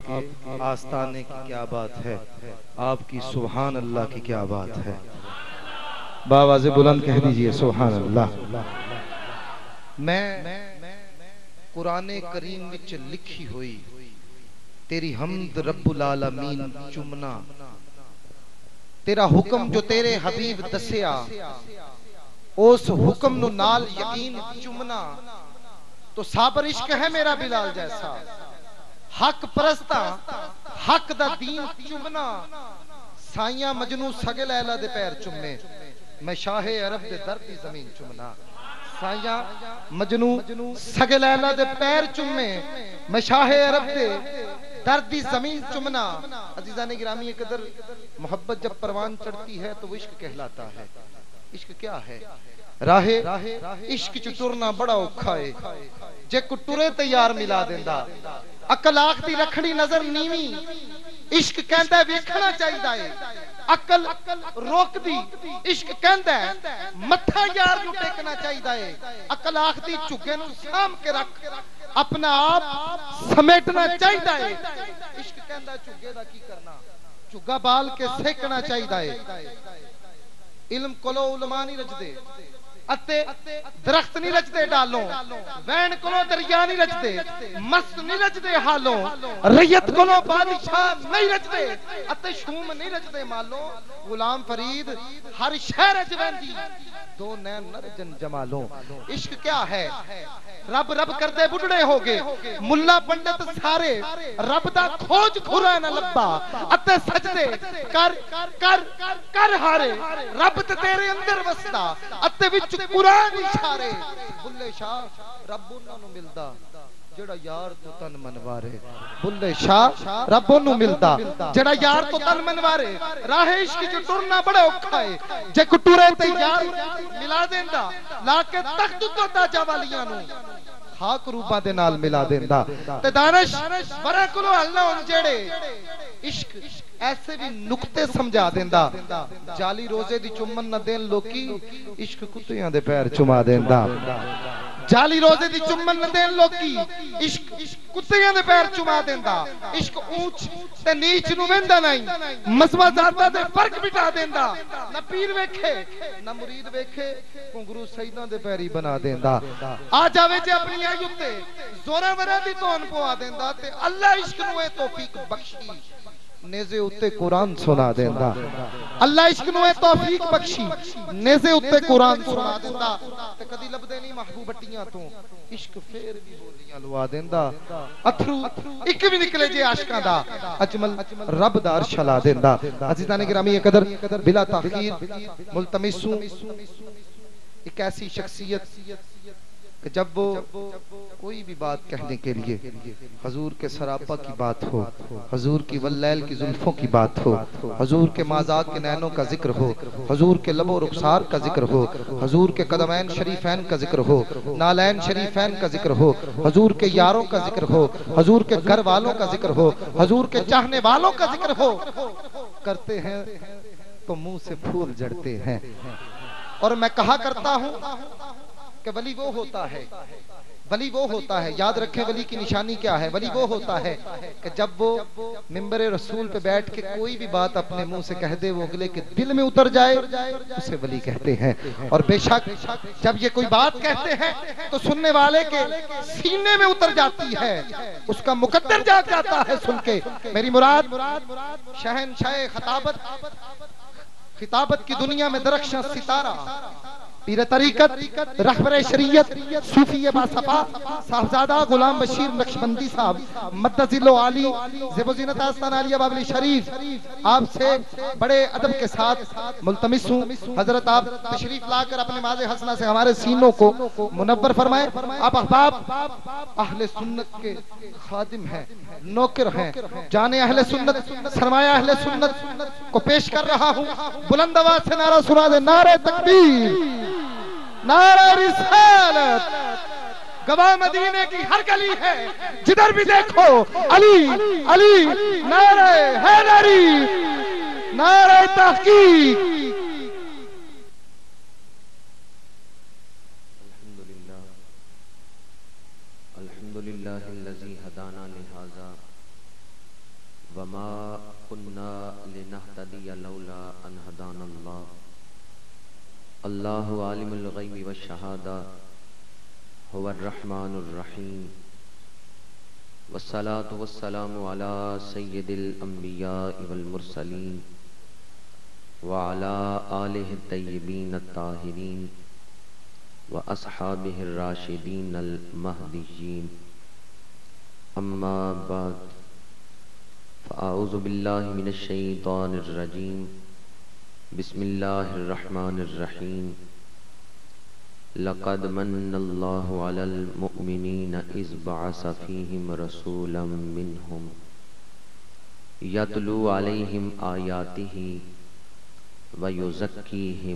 کے آستانے کی کیا بات ہے، آپ کی سبحان اللہ کی کیا بات ہے۔ باواز بلند کہہ دیجئے سبحان اللہ۔ میں قرآن کریم وچ لکھی ہوئی تیری حمد رب العالمین چمنا، تیرا حکم جو تیرے حبیب دسیا اس حکم نو نال یقین چمنا، تو صابر عشق ہے میرا بلال جیسا، حق پرستا حق دا دین چمنا، سائیاں مجنو سگے لیلا دے پیر چمنے، میں شاہ عرب دے در دی زمین چمنا، سائیاں مجنو سگے لیلا دے پیر چمنے، میں شاہ عرب دے در دی زمین چمنا۔ عزیزان گرامی قدر، محبت جب پروان چڑھتی ہے تو وہ عشق کہلاتا ہے۔ عشق کیا ہے؟ راہ عشق چٹورنا بڑا اوکھا ہے، جے کو ٹورے تیار ملا دیندا، عقل آخ دی رکھنی نظر نیوی، عشق کہندہ ہے ویکھنا چاہیدہ ہے، عقل روک دی، عشق کہندہ ہے متھا یار نو ٹیکنا چاہیدہ ہے، عقل آخ دی چگے نو سام کے رکھ اپنا آپ سمیٹنا چاہیدہ ہے، عشق کہندہ ہے چگے دا کی کرنا، چگا بال کے سیکنا چاہیدہ ہے۔ علم کلو علماء نہیں رج دے، اتے درخت نہیں رج دے ڈالوں، وین کلو دریا نہیں رج دے، مست نہیں رج دے حالوں، ریت کلو بادشاہ نہیں رج دے، اتے شوم نہیں رج دے مالوں، غلام فرید ہر شہر رج ویندی دو نین نرجن جمالوں۔ عشق کیا ہے؟ رب رب کر دے بڑھڑے ہوگے، ملا پنڈت سارے رب دا کھوج کھرا نہ لبا، اتے سجدے کر کر کر ہارے رب تے تیرے اندر وستا، اتے وچ قرآن اشارے، بلے شاہ رب انہوں نے ملدا جڑا یار تو تن منوارے، بلے شاہ رب انہوں ملدا جڑا یار تو تن منوارے، راہ عشق جو ٹرنا بڑا اوکھا ہے، جے کو ٹورے تے یار ملا دیندہ لاکے تخت تو تاجہ والیاں نو خاک روپا دے نال ملا دیندہ، تے دانش برا کلو اللہ ان جڑے عشق ایسے بھی نکتے سمجھا دیندہ، جالی روزے دی چمن نہ دین لوکی عشق کتیاں دے پیر چما دیندہ، جالی روزے دی چمن نہ دین لوکی عشق کتیاں دے پیر چما دیندہ، عشق اونچ تے نیچ نو ویندہ نہیں، مزمہ ذاتہ دے فرق بٹا دیندہ، نہ پیر ویکھے نہ مرید ویکھے کنگرو سیدہ دے پیری بنا دیندہ، آ جاوے جے اپنی آیوتے زورہ ورہ دی تون پوا دیندہ، تے اللہ عشق نوے توفیق بخشی نیزے اتے قرآن سنا دیندہ، اللہ عشق نوے توفیق بخشی نیزے اتے قرآن سنا دیندہ، تے کدی لب دینی محبوب بٹیاں تو عشق پھر بھی بولیاں لوا دیندہ، اتھرو ایک بھی نکلے جے عاشقاں دا اجمل رب دا عرش لا دیندہ۔ عزیزان گرامی قدر، بلا تاخیر ملتمسوں ایک ایسی شخصیت کہ جب وہ کوئی بھی بات کہنے کے لیے حضور کے سراپا کی بات ہو، حضور کی واللیل کی زلفوں کی بات ہو، حضور کے مازاد کے نینوں کا ذکر ہو، حضور کے لب و رخسار کا ذکر ہو، حضور کے قدمین شریفین کا ذکر ہو، نالین شریفین کا ذکر ہو، حضور کے یاروں کا ذکر ہو، حضور کے گھر والوں کا ذکر ہو، حضور کے چاہنے والوں کا ذکر ہو، کرتے ہیں تو منہ سے پھول جڑتے ہیں۔ اور میں کہا کرتا ہوں کہ ولی وہ ہوتا ہے، ولی وہ ہوتا ہے، یاد رکھیں ولی کی نشانی کیا ہے، ولی وہ ہوتا ہے کہ جب وہ منبر رسول پہ بیٹھ کے کوئی بھی بات اپنے منہ سے کہہ دے وہ اگلے کے دل میں اتر جائے اسے ولی کہتے ہیں، اور بے شک جب یہ کوئی بات کہتے ہیں تو سننے والے کے سینے میں اتر جاتی ہے، اس کا مقدر جاگ جاتا ہے سن کے۔ میری مراد شہنشاہ خطابت کی دنیا میں درخشاں ستارہ، پیر طریقت، رہبر شریعت، صوفی باصفا صاحبزادہ غلام بشیر نقشبندی صاحب مدذل و عالی زیب و زینت آستان علیہ بابلی شریف، آپ سے بڑے ادب کے ساتھ ملتمس ہوں حضرت آپ تشریف لا کر اپنے ماضی حسنہ سے ہمارے سینوں کو منور فرمائیں۔ آپ احباب اہل سنت کے خادم ہیں، نوکر ہیں، جان اہل سنت سرمایہ اہل سنت کو پیش کر رہا ہوں، بلند آواز سے نعرہ سنا دے، نعرہ تکبیر، نعرہ رسالت، گواہ مدینے کی ہر گلی ہے، جدھر بھی دیکھو علی علی، نعرہ حیدری، نعرہ تحقیق۔ الحمدللہ الذی ہدانا لہذا وما كنا لنهتدي لولا أن هدانا الله الله عالم الغيب والشهادة هو الرحمن الرحيم والصلاة والسلام على سيد الأنبياء والمرسلين وعلى آله الطيبين الطاهرين وأصحابه الراشدين المهديين أما بعد فأعوذ بالله من الشيطان الرجيم بسم الله الرحمن الرحيم لقد من الله على المؤمنين إذ بعث فيهم رسولا منهم يتلو عليهم آياته ويزكيهم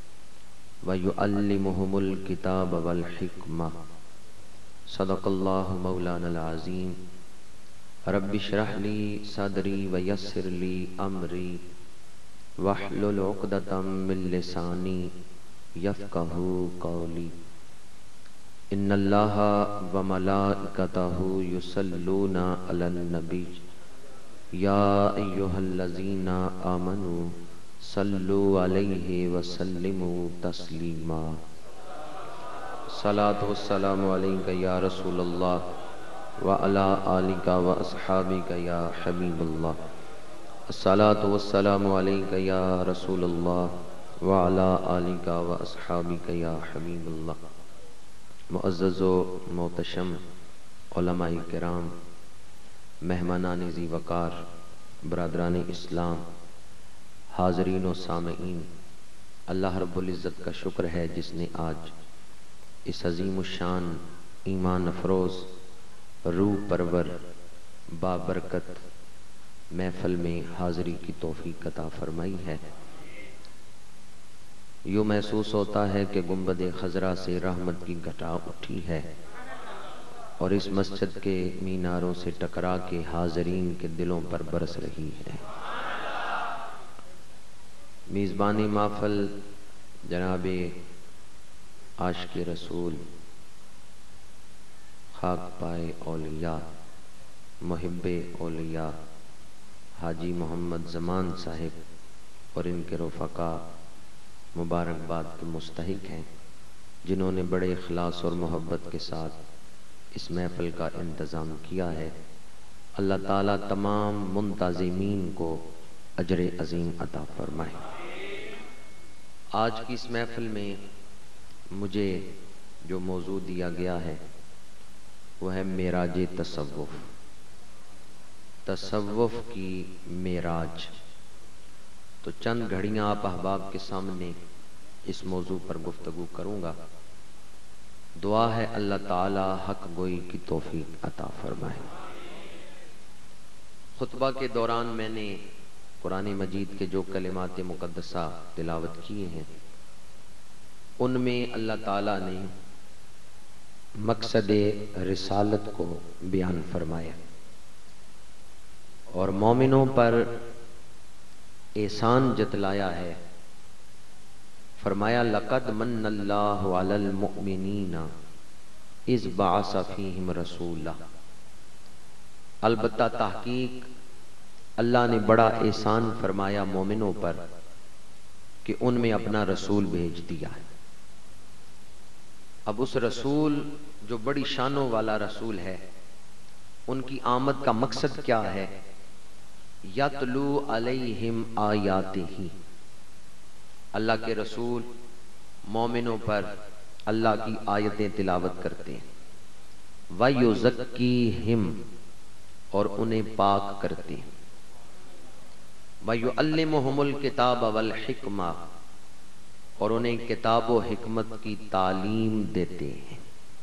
ويعلمهم الكتاب والحكمة صدق الله مولانا العظيم رب اشرح لي صدري ويسر لي أمري واحلل عقدة من لساني يفقهوا قولي إن الله وملائكته يصلون على النبي يا أيها الذين آمنوا صلوا عليه وسلموا تسليما صلاة والسلام عليك يا رسول الله وعلى آلك وأصحابك يا حبيب الله الصلاة والسلام عليك يا رسول الله وعلى آلك وأصحابك يا حبيب الله معزز و محتشم علماء کرام، مہمانان ذی وقار، برادران اسلام، حاضرین و سامعین، اللہ رب العزت کا شکر ہے جس نے آج اس عظیم الشان ایمان افروز روح پرور بابرکت محفل میں حاضری کی توفیق عطا فرمائی ہے۔ یوں محسوس ہوتا ہے کہ گنبد خضرا سے رحمت کی گھٹا اٹھی ہے اور اس مسجد کے میناروں سے ٹکرا کے حاضرین کے دلوں پر برس رہی ہے۔ میزبانی محفل جناب عاشق رسول، خاک پائے اولیاء، محب اولیاء حاجی محمد زمان صاحب اور ان کے رفقا مبارکباد کے مستحق ہیں، جنہوں نے بڑے اخلاص اور محبت کے ساتھ اس محفل کا انتظام کیا ہے۔ اللہ تعالیٰ تمام منتظمین کو اجر عظیم عطا فرمائے۔ آج کی اس محفل میں مجھے جو موضوع دیا گیا ہے وہ ہے معراج تصوف، تصوف کی معراج۔ تو چند گھڑیاں آپ احباب کے سامنے اس موضوع پر گفتگو کروں گا۔ دعا ہے اللہ تعالی حق گوئی کی توفیق عطا فرمائے۔ خطبہ کے دوران میں نے قرآن مجید کے جو کلمات مقدسہ تلاوت کیے ہیں ان میں اللہ تعالی نے مقصد رسالت کو بیان فرمایا اور مومنوں پر احسان جتلایا ہے۔ فرمایا لقد من اللہ علی المؤمنین اذ بعث فیہم رسولا، البتہ تحقیق اللہ نے بڑا احسان فرمایا مومنوں پر کہ ان میں اپنا رسول بھیج دیا ہے۔ اب اس رسول جو بڑی شانوں والا رسول ہے، ان کی آمد کا مقصد کیا ہے؟ یتلو علیہم آیاتہ، اللہ کے رسول مومنوں پر اللہ کی آیتیں تلاوت کرتے ہیں، وَيُزَكِّيهِمْ، اور انہیں پاک کرتے ہیں، وَيُعَلِّمُهُمُ الْكِتَابَ وَالْحِكْمَةَ، اور انہیں کتاب و حکمت کی تعلیم دیتے ہیں۔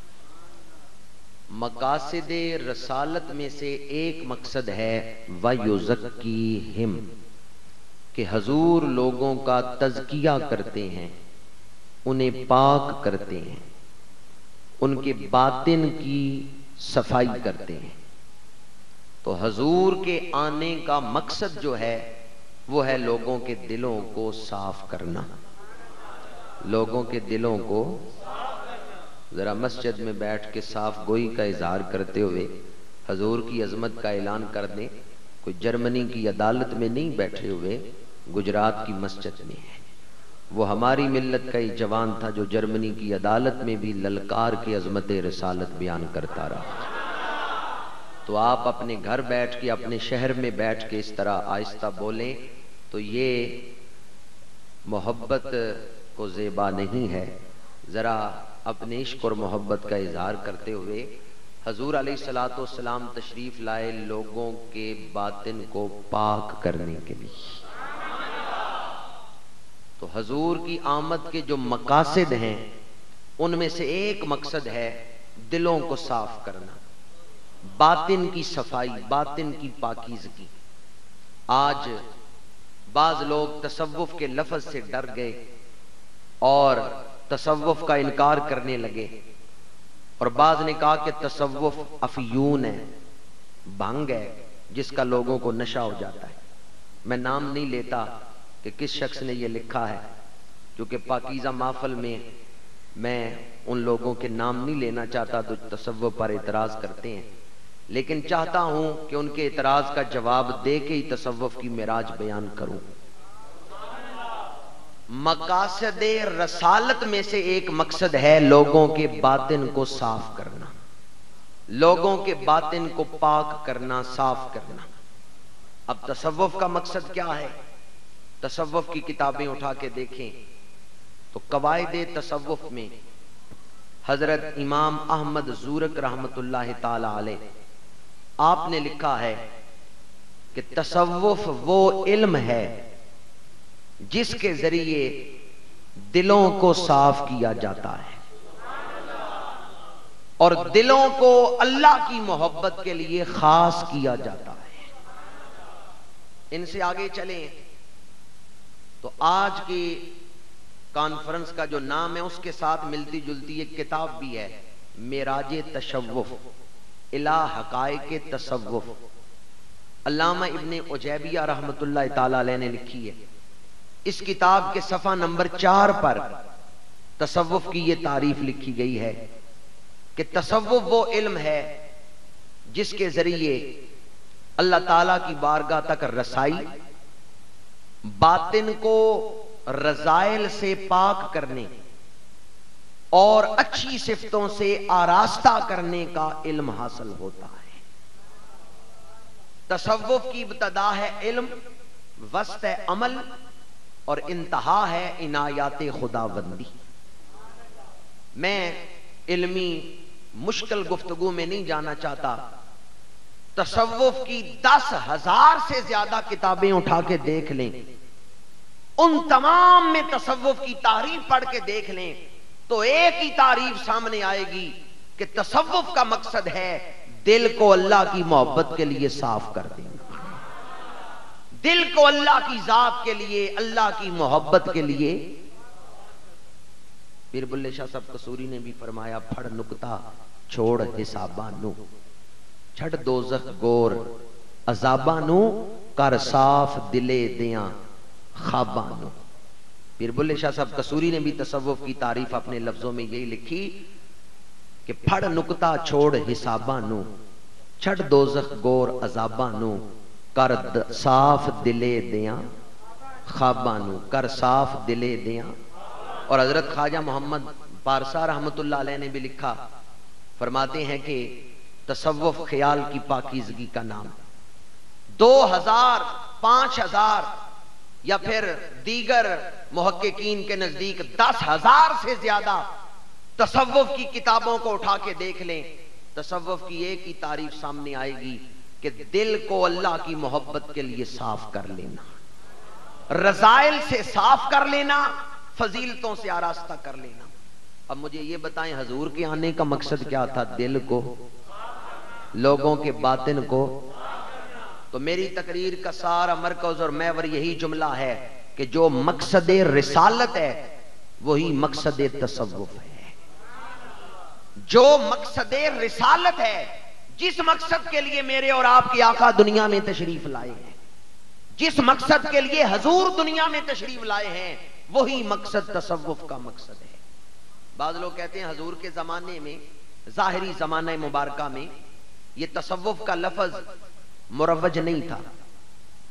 مقاصد رسالت میں سے ایک مقصد ہے وَيُزَكِّيهِمْ، کہ حضور لوگوں کا تزکیہ کرتے ہیں، انہیں پاک کرتے ہیں، ان کے باطن کی صفائی کرتے ہیں۔ تو حضور کے آنے کا مقصد جو ہے وہ ہے لوگوں کے دلوں کو صاف کرنا، لوگوں کے دلوں کو ذرا مسجد میں بیٹھ کے صاف گوئی کا اظہار کرتے ہوئے حضور کی عظمت کا اعلان کر دیں، کوئی جرمنی کی عدالت میں نہیں بیٹھے ہوئے، گجرات کی مسجد میں ہے۔ وہ ہماری ملت کا ایک جوان تھا جو جرمنی کی عدالت میں بھی للکار کے عظمت رسالت بیان کرتا رہا۔ تو آپ اپنے گھر بیٹھ کے، اپنے شہر میں بیٹھ کے اس طرح آہستہ بولیں تو یہ محبت کو زیبا نہیں ہے۔ ذرا اپنے عشق اور محبت کا اظہار کرتے ہوئے حضور علیہ الصلوۃ والسلام تشریف لائے لوگوں کے باطن کو پاک کرنے کے لیے۔ تو حضور کی آمد کے جو مقاصد ہیں ان میں سے ایک مقصد ہے دلوں کو صاف کرنا، باطن کی صفائی، باطن کی پاکیزگی۔ آج بعض لوگ تصوف کے لفظ سے ڈر گئے اور تصوف کا انکار کرنے لگے، اور بعض نے کہا کہ تصوف افیون ہے، بھنگ ہے جس کا لوگوں کو نشہ ہو جاتا ہے۔ میں نام نہیں لیتا کہ کس شخص نے یہ لکھا ہے، کیونکہ پاکیزہ محفل میں میں ان لوگوں کے نام نہیں لینا چاہتا جو تصوف پر اعتراض کرتے ہیں، لیکن چاہتا ہوں کہ ان کے اعتراض کا جواب دے کے ہی تصوف کی معراج بیان کروں۔ مقاصد رسالت میں سے ایک مقصد ہے لوگوں کے باطن کو صاف کرنا، لوگوں کے باطن کو پاک کرنا، صاف کرنا۔ اب تصوف کا مقصد کیا ہے؟ تصوف کی کتابیں اٹھا کے دیکھیں تو قواعد تصوف میں حضرت امام احمد زورق رحمت اللہ تعالی علیہ آپ نے لکھا ہے کہ تصوف وہ علم ہے جس کے ذریعے دلوں کو صاف کیا جاتا ہے اور دلوں کو اللہ کی محبت کے لیے خاص کیا جاتا ہے۔ ان سے آگے چلیں تو آج کی کانفرنس کا جو نام ہے اس کے ساتھ ملتی جلتی ایک کتاب بھی ہے، معراج تشوف الی حقائق تصوف، علامہ ابن عجیبیہ رحمت اللہ تعالی علیہ نے لکھی ہے۔ اس کتاب کے صفحہ نمبر 4 پر تصوف کی یہ تعریف لکھی گئی ہے کہ تصوف وہ علم ہے جس کے ذریعے اللہ تعالیٰ کی بارگاہ تک رسائی، باطن کو رذائل سے پاک کرنے اور اچھی صفتوں سے آراستہ کرنے کا علم حاصل ہوتا ہے۔ تصوف کی ابتدا ہے علم، وسط ہے عمل اور انتہا ہے عنایات خداوندی۔ میں علمی مشکل گفتگو میں نہیں جانا چاہتا، تصوف کی 10,000 سے زیادہ کتابیں اٹھا کے دیکھ لیں، ان تمام میں تصوف کی تعریف پڑھ کے دیکھ لیں تو ایک ہی تعریف سامنے آئے گی کہ تصوف کا مقصد ہے دل کو اللہ کی محبت کے لیے صاف کر دینا، دل کو اللہ کی ذات کے لیے، اللہ کی محبت کے لیے۔ پیر بلے شاہ صاحب قصوری نے بھی فرمایا، پھڑ نکتا چھوڑ حساباں نو، چھڑ دوزخ گور عذاباں نو، کر صاف دلے دیاں خواباں نو۔ پیر بلے شاہ صاحب قصوری نے بھی تصوف کی تعریف اپنے لفظوں میں یہی لکھی کہ پھڑ نکتا چھوڑ حساباں نو، چھڑ دوزخ گور عذاباں نو، کر صاف دلے دیاں خواباں نو، کر صاف دلے دیاں۔ اور حضرت خواجہ محمد پارسا رحمت اللہ علیہ نے بھی لکھا، فرماتے ہیں کہ تصوف خیال کی پاکیزگی کا نام۔ 2000 5000 یا پھر دیگر محققین کے نزدیک 10,000 سے زیادہ تصوف کی کتابوں کو اٹھا کے دیکھ لیں، تصوف کی ایک ہی تعریف سامنے آئے گی کہ دل کو اللہ کی محبت کے لیے صاف کر لینا، رذائل سے صاف کر لینا، فضیلتوں سے آراستہ کر لینا۔ اب مجھے یہ بتائیں حضور کے آنے کا مقصد کیا تھا؟ دل کو، لوگوں کے باطن کو۔ تو میری تقریر کا سارا مرکز اور محور یہی جملہ ہے کہ جو مقصد رسالت ہے وہی مقصد تصوف ہے۔ جو مقصد رسالت ہے، جس مقصد کے لیے میرے اور آپ کے آقا دنیا میں تشریف لائے ہیں، جس مقصد کے لیے حضور دنیا میں تشریف لائے ہیں، وہی مقصد تصوف کا مقصد ہے۔ بعض لوگ کہتے ہیں حضور کے زمانے میں، ظاہری زمانہ مبارکہ میں، یہ تصوف کا لفظ مروج نہیں تھا،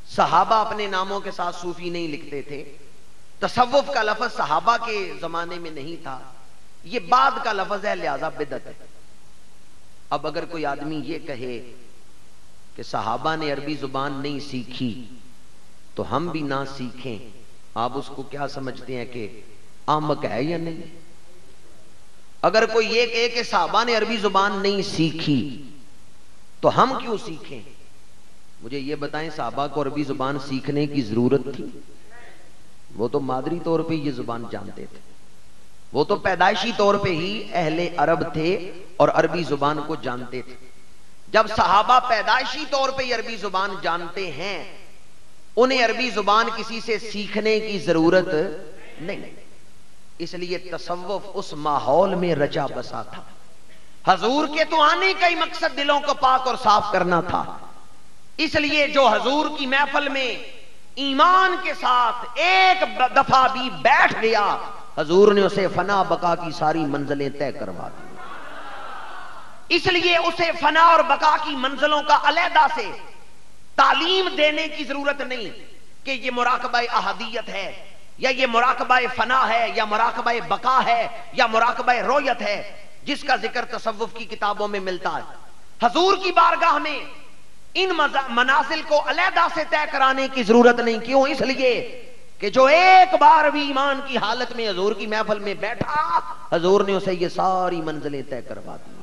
صحابہ اپنے ناموں کے ساتھ صوفی نہیں لکھتے تھے، تصوف کا لفظ صحابہ کے زمانے میں نہیں تھا، یہ بعد کا لفظ ہے، لہذا بدعت ہے۔ اب اگر کوئی آدمی یہ کہے کہ صحابہ نے عربی زبان نہیں سیکھی تو ہم بھی نہ سیکھیں، آپ اس کو کیا سمجھتے ہیں کہ احمق ہے یا نہیں؟ اگر کوئی یہ کہے کہ صحابہ نے عربی زبان نہیں سیکھی تو ہم کیوں سیکھیں؟ مجھے یہ بتائیں، صحابہ کو عربی زبان سیکھنے کی ضرورت تھی؟ وہ تو مادری طور پہ یہ زبان جانتے تھے، وہ تو پیدائشی طور پہ ہی اہل عرب تھے اور عربی زبان کو جانتے تھے۔ جب صحابہ پیدائشی طور پہ عربی زبان جانتے ہیں، انہیں عربی زبان کسی سے سیکھنے کی ضرورت نہیں، اس لیے تصوف اس ماحول میں رچا بسا تھا۔ حضور کے تو آنے کا ہی مقصد دلوں کو پاک اور صاف کرنا تھا، اس لیے جو حضور کی محفل میں ایمان کے ساتھ ایک دفعہ بھی بیٹھ گیا، حضور نے اسے فنا بقا کی ساری منزلیں طے کروا دی۔ اس لیے اسے فنا اور بقا کی منزلوں کا علیحدہ سے تعلیم دینے کی ضرورت نہیں کہ یہ مراقبہ احدیت ہے، یا یہ مراقبہ فنا ہے، یا مراقبہ بقا ہے، یا مراقبہ رویت ہے، جس کا ذکر تصوف کی کتابوں میں ملتا ہے۔ حضور کی بارگاہ میں ان منازل کو علیحدہ سے طے کرانے کی ضرورت نہیں۔ کیوں؟ اس لیے کہ جو ایک بار بھی ایمان کی حالت میں حضور کی محفل میں بیٹھا، حضور نے اسے یہ ساری منزلیں طے کروا دی۔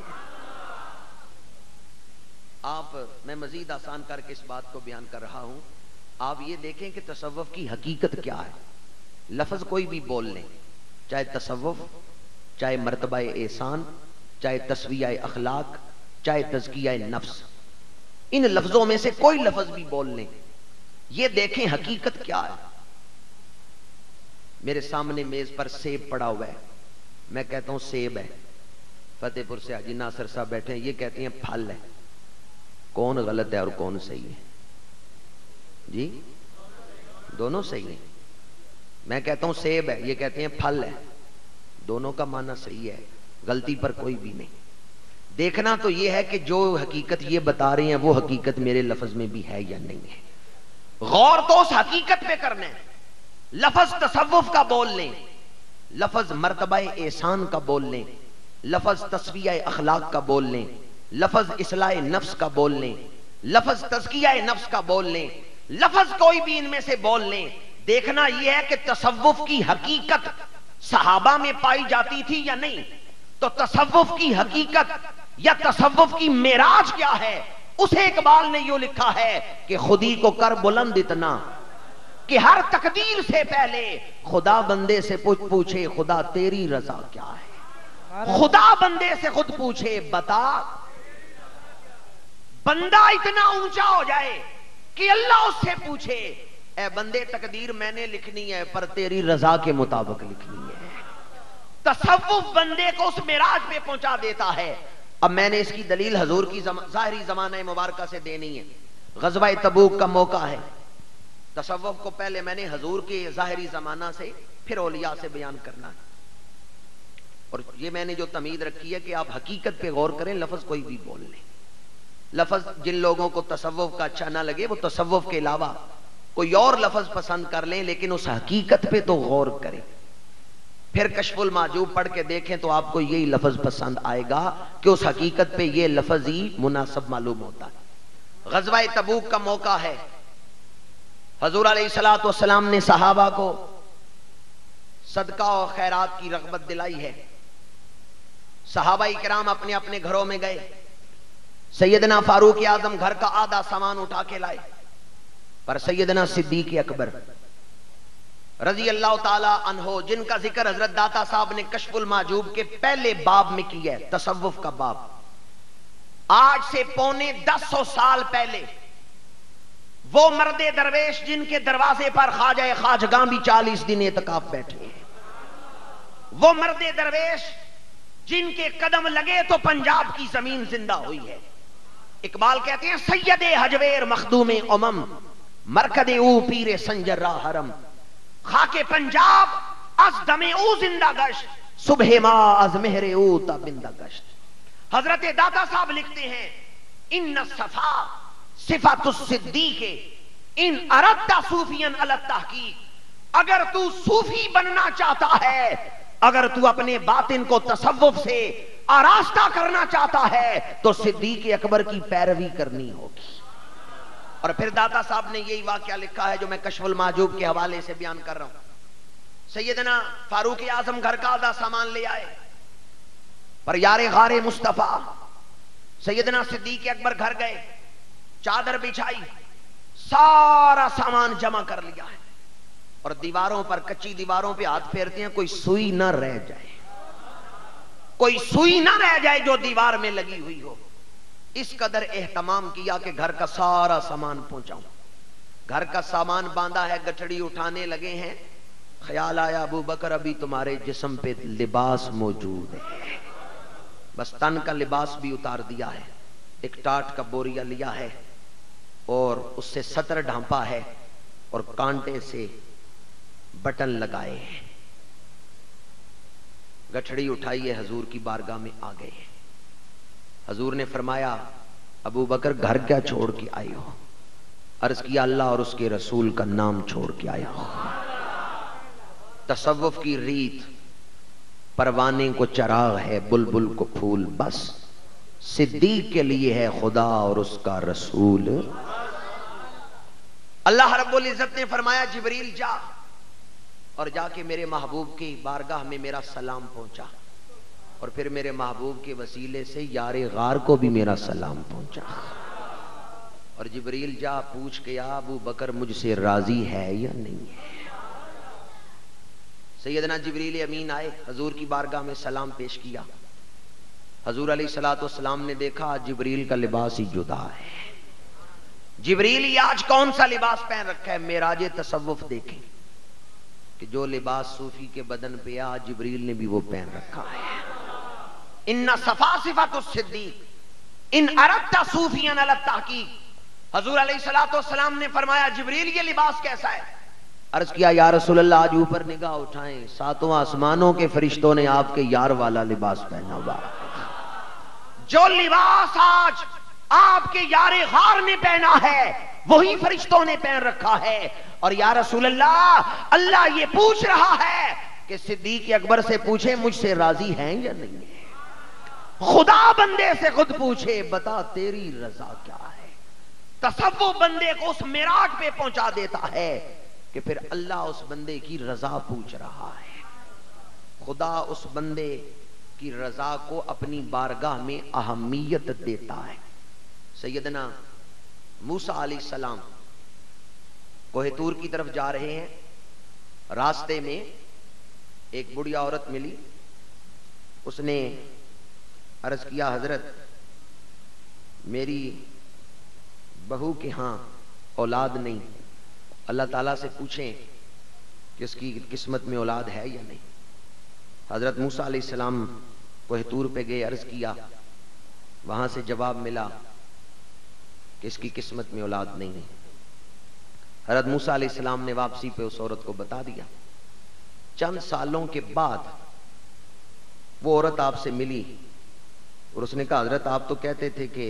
میں مزید آسان کر کے اس بات کو بیان کر رہا ہوں، آپ یہ دیکھیں کہ تصوف کی حقیقت کیا ہے۔ لفظ کوئی بھی بول لیں، چاہے تصوف، چاہے مرتبہ احسان، چاہے تسویہ اخلاق، چاہے تزکیہ نفس، ان لفظوں میں سے کوئی لفظ بھی بول لیں، یہ دیکھیں حقیقت کیا ہے۔ میرے سامنے میز پر سیب پڑا ہوا ہے، میں کہتا ہوں سیب ہے، فتح پور سے حاجی ناصر صاحب بیٹھے ہیں، یہ کہتے ہیں پھل ہے۔ کون غلط ہے اور کون صحیح ہے؟ جی دونوں صحیح ہیں۔ میں کہتا ہوں سیب ہے، یہ کہتے ہیں پھل ہے، دونوں کا معنی صحیح ہے، غلطی پر کوئی بھی نہیں۔ دیکھنا تو یہ ہے کہ جو حقیقت یہ بتا رہے ہیں وہ حقیقت میرے لفظ میں بھی ہے یا نہیں ہے۔ غور تو اس حقیقت پہ کرنا ہے۔ لفظ تصوف کا بول لیں، لفظ مرتبہ احسان کا بول لیں، لفظ تسویہ اخلاق کا بول لیں، لفظ اصلاح نفس کا بول لیں، لفظ تزکیہ نفس کا بول لیں، لفظ کوئی بھی ان میں سے بول لیں، دیکھنا یہ ہے کہ تصوف کی حقیقت صحابہ میں پائی جاتی تھی یا نہیں۔ تو تصوف کی حقیقت یا تصوف کی معراج کیا ہے؟ اسے اقبال نے یوں لکھا ہے کہ خودی کو کر بلند اتنا کہ ہر تقدیر سے پہلے خدا بندے سے پوچھے خدا تیری رضا کیا ہے۔ خدا بندے سے خود پوچھے بتا، بندہ اتنا اونچا ہو جائے کہ اللہ اس سے پوچھے اے بندے تقدیر میں نے لکھنی ہے پر تیری رضا کے مطابق لکھنی ہے۔ تصوف بندے کو اس معراج پہ پہنچا دیتا ہے۔ اب میں نے اس کی دلیل حضور کی ظاہری زمانہ مبارکہ سے دینی ہے۔ غزوہ تبوک کا موقع ہے، تصوف کو پہلے میں نے حضور کے ظاہری زمانہ سے پھر اولیاء سے بیان کرنا ہے، اور یہ میں نے جو تمہید رکھی ہے کہ آپ حقیقت پہ غور کریں، لفظ کوئی بھی بول لیں۔ لفظ جن لوگوں کو تصوف کا اچھا نہ لگے وہ تصوف کے علاوہ کوئی اور لفظ پسند کر لیں، لیکن اس حقیقت پہ تو غور کریں۔ پھر کشف المعجوب پڑھ کے دیکھیں تو آپ کو یہی لفظ پسند آئے گا کہ اس حقیقت پہ یہ لفظ ہی مناسب معلوم ہوتا ہے۔ غزوہ تبوک کا موقع ہے، حضور علیہ الصلوۃ والسلام نے صحابہ کو صدقہ اور خیرات کی رغبت دلائی ہے۔ صحابہ کرام اپنے اپنے گھروں میں گئے، سیدنا فاروق اعظم گھر کا آدھا سامان اٹھا کے لائے، پر سیدنا صدیق اکبر رضی اللہ تعالی عنہ، جن کا ذکر حضرت داتا صاحب نے کشف المعجوب کے پہلے باب میں کیا ہے، تصوف کا باب، آج سے 950 سال پہلے وہ مرد درویش جن کے دروازے پر خواجہ خواجگاں بھی 40 دن اعتکاف بیٹھے ہیں، وہ مرد درویش جن کے قدم لگے تو پنجاب کی زمین زندہ ہوئی ہے۔ اقبال کہتے ہیں سید حجویر مخدوم امم مرکد او پیر سنجر را حرم، خاک پنجاب از دم او زندہ گشت صبح ما از مہر او تا بندہ گشت۔ حضرت داتا صاحب لکھتے ہیں ان الصفا صفات الصدیق ان اردت صوفیاً علی التحقیق، اگر تو صوفی بننا چاہتا ہے، اگر تو اپنے باطن کو تصوف سے آراستہ کرنا چاہتا ہے تو صدیق اکبر کی پیروی کرنی ہوگی۔ اور پھر داتا صاحب نے یہی واقعہ لکھا ہے جو میں کشف المحجوب کے حوالے سے بیان کر رہا ہوں۔ سیدنا فاروق اعظم گھر کا آدھا سامان لے آئے، پر یار غار مصطفیٰ سیدنا صدیق اکبر گھر گئے، چادر بچھائی، سارا سامان جمع کر لیا ہے، اور دیواروں پر، کچی دیواروں پہ ہاتھ پھیرتے ہیں کوئی سوئی نہ رہ جائے، کوئی سوئی نہ رہ جائے جو دیوار میں لگی ہوئی ہو۔ اس قدر اہتمام کیا کہ گھر کا سارا سامان پہنچاؤں۔ گھر کا سامان باندھا ہے، گٹھڑی اٹھانے لگے ہیں، خیال آیا ابو بکر ابھی تمہارے جسم پہ لباس موجود ہے، بس تن کا لباس بھی اتار دیا ہے، ایک ٹاٹ کا بوریا لیا ہے اور اس سے ستر ڈھانپا ہے اور کانٹے سے بٹن لگائے ہیں، گٹھڑی اٹھائی ہے، حضور کی بارگاہ میں آ گئے۔ حضور نے فرمایا ابو بکر گھر کیا چھوڑ کے آئے ہو؟ عرض کیا اللہ اور اس کے رسول کا نام چھوڑ کے آیا ہو۔ تصوف کی ریت پروانے کو چراغ ہے، بلبل کو پھول، بس صدیق کے لیے ہے خدا اور اس کا رسول۔ اللہ رب العزت نے فرمایا جبریل جا، اور جا کے میرے محبوب کی بارگاہ میں میرا سلام پہنچا، اور پھر میرے محبوب کے وسیلے سے یار غار کو بھی میرا سلام پہنچا۔ اور جبریل جا پوچھ کے آ ابو بکر مجھ سے راضی ہے یا نہیں ہے۔ سیدنا جبریل امین آئے، حضور کی بارگاہ میں سلام پیش کیا۔ حضور علیہ الصلوۃ والسلام نے دیکھا جبریل کا لباس ہی جدا ہے۔ جبریل یہ آج کون سا لباس پہن رکھا ہے؟ معراج تصوف دیکھیں کہ جو لباس صوفی کے بدن پہ آج جبریل نے بھی وہ پہن رکھا ہے۔ ان صفا صفات الصدیق ان اردت صوفیاً علی التحقیق۔ حضور علیہ الصلوۃ والسلام نے فرمایا جبریل یہ لباس کیسا ہے؟ عرض کیا یا رسول اللہ آج اوپر نگاہ اٹھائیں، ساتوں آسمانوں کے فرشتوں نے آپ کے یار والا لباس پہنا ہوا۔ جو لباس آج آپ کے یار غار نے پہنا ہے وہی فرشتوں نے پہن رکھا ہے۔ اور یا رسول اللہ اللہ یہ پوچھ رہا ہے کہ صدیق اکبر سے پوچھے مجھ سے راضی ہیں یا نہیں ہے؟ خدا بندے سے خود پوچھے بتا تیری رضا کیا ہے؟ تصوف بندے کو اس معراج پہ پہنچا دیتا ہے کہ پھر اللہ اس بندے کی رضا پوچھ رہا ہے۔ خدا اس بندے کی رضا کو اپنی بارگاہ میں اہمیت دیتا ہے۔ سیدنا موسیٰ علیہ السلام کوہ طور کی طرف جا رہے ہیں، راستے میں ایک بڑھیا عورت ملی، اس نے عرض کیا حضرت میری بہو کے ہاں اولاد نہیں، اللہ تعالیٰ سے پوچھیں کہ اس کی قسمت میں اولاد ہے یا نہیں۔ حضرت موسیٰ علیہ السلام کوہ طور پہ گئے، عرض کیا، وہاں سے جواب ملا کہ اس کی قسمت میں اولاد نہیں ہے۔ حضرت موسیٰ علیہ السلام نے واپسی پہ اس عورت کو بتا دیا۔ چند سالوں کے بعد وہ عورت آپ سے ملی اور اس نے کہا حضرت آپ تو کہتے تھے کہ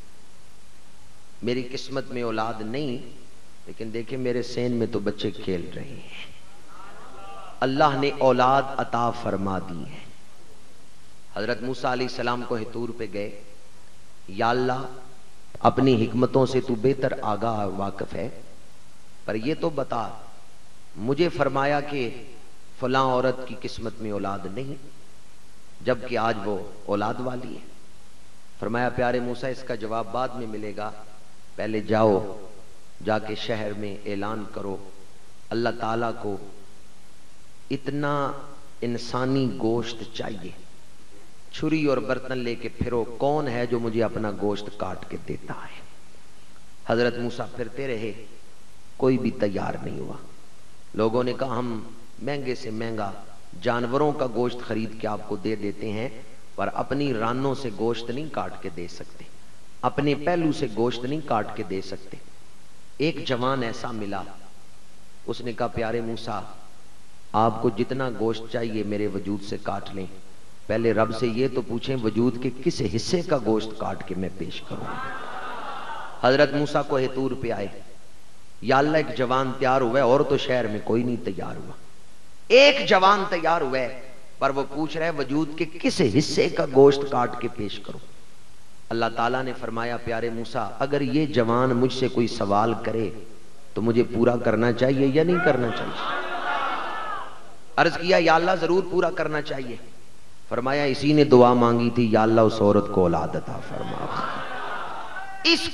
میری قسمت میں اولاد نہیں، لیکن دیکھیں میرے سین میں تو بچے کھیل رہے ہیں، اللہ نے اولاد عطا فرما دی ہے۔ حضرت موسیٰ علیہ السلام کوہ طور پہ گئے، یا اللہ اپنی حکمتوں سے تو بہتر آگاہ واقف ہے، پر یہ تو بتا مجھے فرمایا کہ فلاں عورت کی قسمت میں اولاد نہیں جبکہ آج وہ اولاد والی ہے۔ فرمایا پیارے موسیٰ اس کا جواب بعد میں ملے گا، پہلے جاؤ جا کے شہر میں اعلان کرو اللہ تعالیٰ کو اتنا انسانی گوشت چاہیے، چھری اور برتن لے کے پھرو، کون ہے جو مجھے اپنا گوشت کاٹ کے دیتا ہے۔ حضرت موسیٰ پھرتے رہے، کوئی بھی تیار نہیں ہوا۔ لوگوں نے کہا ہم مہنگے سے مہنگا جانوروں کا گوشت خرید کے آپ کو دے دیتے ہیں، پر اپنی رانوں سے گوشت نہیں کاٹ کے دے سکتے، اپنے پہلو سے گوشت نہیں کاٹ کے دے سکتے۔ ایک جوان ایسا ملا، اس نے کہا پیارے موسیٰ آپ کو جتنا گوشت چاہیے میرے وجود سے کاٹ لیں، پہلے رب سے یہ تو پوچھیں وجود کے کس حصے کا گوشت کاٹ کے میں پیش کروں۔ حضرت موسیٰ کوہ طور پہ آئے، یا اللہ ایک جوان تیار ہوا ہے اور تو شہر میں کوئی نہیں تیار ہوا، ایک جوان تیار ہوا ہے، پر وہ پوچھ رہا ہے وجود کے کس حصے کا گوشت کاٹ کے پیش کرو؟ اللہ تعالیٰ نے فرمایا پیارے موسیٰ اگر یہ جوان مجھ سے کوئی سوال کرے تو مجھے پورا کرنا چاہیے یا نہیں کرنا چاہیے؟ عرض کیا یا اللہ ضرور پورا کرنا چاہیے۔ فرمایا اسی نے دعا مانگی تھی یا اللہ اس عورت کو اولاد عطا فرما، اس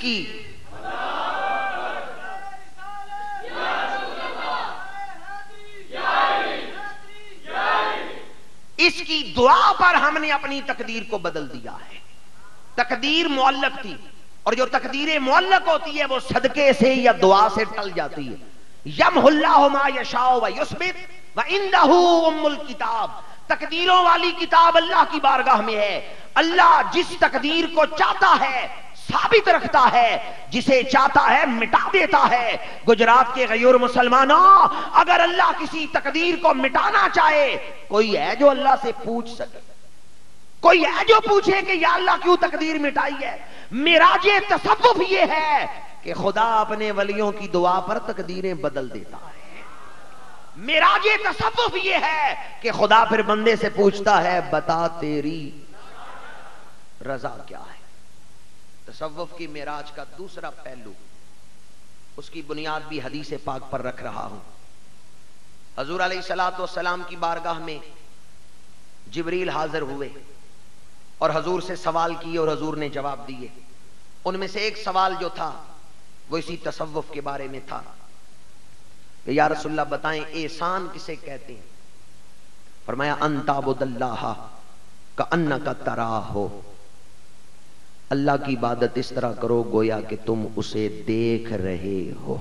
کی دعا پر ہم نے اپنی تقدیر کو بدل دیا ہے۔ تقدیر معلق تھی، اور جو تقدیر معلق ہوتی ہے وہ صدقے سے یا دعا سے ٹل جاتی ہے۔ یمحو اللہ ما یشاء ویثبت وعندہ ام الکتاب، تقدیروں والی کتاب اللہ کی بارگاہ میں ہے۔ اللہ جس تقدیر کو چاہتا ہے ثابت رکھتا ہے، جسے چاہتا ہے مٹا دیتا ہے۔ گجرات کے غیور مسلمانوں، اگر اللہ کسی تقدیر کو مٹانا چاہے، کوئی ہے جو اللہ سے پوچھ سکے؟ کوئی ہے جو پوچھے کہ یا اللہ کیوں تقدیر مٹائی ہے؟ معراج تصوف یہ ہے کہ خدا اپنے ولیوں کی دعا پر تقدیریں بدل دیتا ہے۔ معراج تصوف یہ ہے کہ خدا پھر بندے سے پوچھتا ہے بتا تیری رضا کیا ہے۔ تصوف کی معراج کا دوسرا پہلو، اس کی بنیاد بھی حدیث پاک پر رکھ رہا ہوں۔ حضور علیہ الصلوۃ والسلام کی بارگاہ میں جبریل حاضر ہوئے اور حضور سے سوال کیے اور حضور نے جواب دیے۔ ان میں سے ایک سوال جو تھا وہ اسی تصوف کے بارے میں تھا کہ یا رسول اللہ بتائیں احسان کسے کہتے ہیں؟ فرمایا ان تعبد اللہ کأنک تراہ، اللہ کی عبادت اس طرح کرو گویا کہ تم اسے دیکھ رہے ہو۔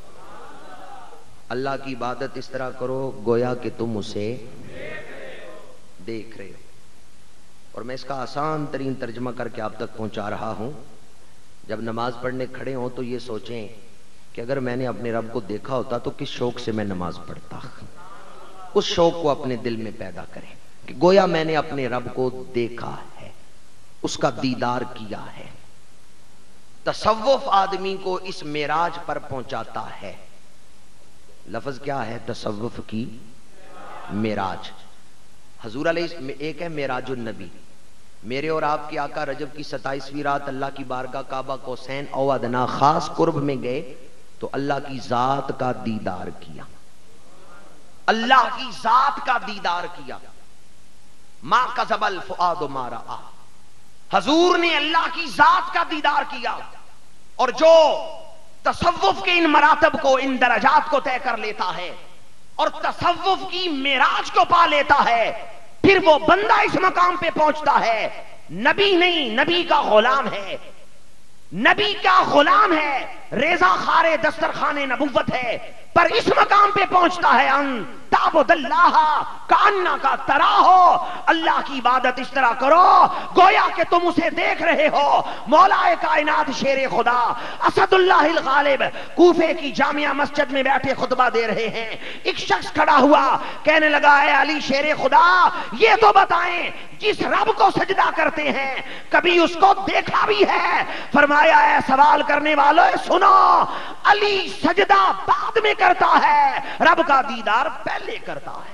اللہ کی عبادت اس طرح کرو گویا کہ تم اسے دیکھ رہے ہو۔ اور میں اس کا آسان ترین ترجمہ کر کے آپ تک پہنچا رہا ہوں۔ جب نماز پڑھنے کھڑے ہوں تو یہ سوچیں کہ اگر میں نے اپنے رب کو دیکھا ہوتا تو کس شوق سے میں نماز پڑھتا۔ اس شوق کو اپنے دل میں پیدا کریں کہ گویا میں نے اپنے رب کو دیکھا ہے، اس کا دیدار کیا ہے۔ تصوف آدمی کو اس معراج پر پہنچاتا ہے۔ لفظ کیا ہے؟ تصوف کی معراج۔ حضور علیہ ایک ہے معراج النبی، میرے اور آپ کے آقا رجب کی 27ویں رات اللہ کی بارگاہ کعبہ قوسین او ادنا خاص قرب میں گئے تو اللہ کی ذات کا دیدار کیا، اللہ کی ذات کا دیدار کیا۔ ما کذب الفؤاد ما رأى، حضور نے اللہ کی ذات کا دیدار کیا۔ اور جو تصوف کے ان مراتب کو، ان درجات کو طے کر لیتا ہے اور تصوف کی معراج کو پا لیتا ہے، پھر وہ بندہ اس مقام پہ پہنچتا ہے، نبی نہیں نبی کا غلام ہے، نبی کا غلام ہے، ریزہ خار دسترخوان نبوت ہے، پر اس مقام پہ پہنچتا ہے ان تعبد اللہ کأنک تراہ، اللہ کی عبادت اس طرح کرو گویا کہ تم اسے دیکھ رہے ہو۔ مولا کائنات شیر خدا اسد اللہ الغالب کوفے کی جامعہ مسجد میں بیٹھے خطبہ دے رہے ہیں، ایک شخص کھڑا ہوا کہنے لگا اے علی شیر خدا یہ تو بتائیں جس رب کو سجدہ کرتے ہیں کبھی اس کو دیکھا بھی ہے؟ فرمایا اے سوال کرنے والوں سنو، علی سجدہ بعد میں کرتا ہے، رب کا دیدار پہلے کرتا ہے۔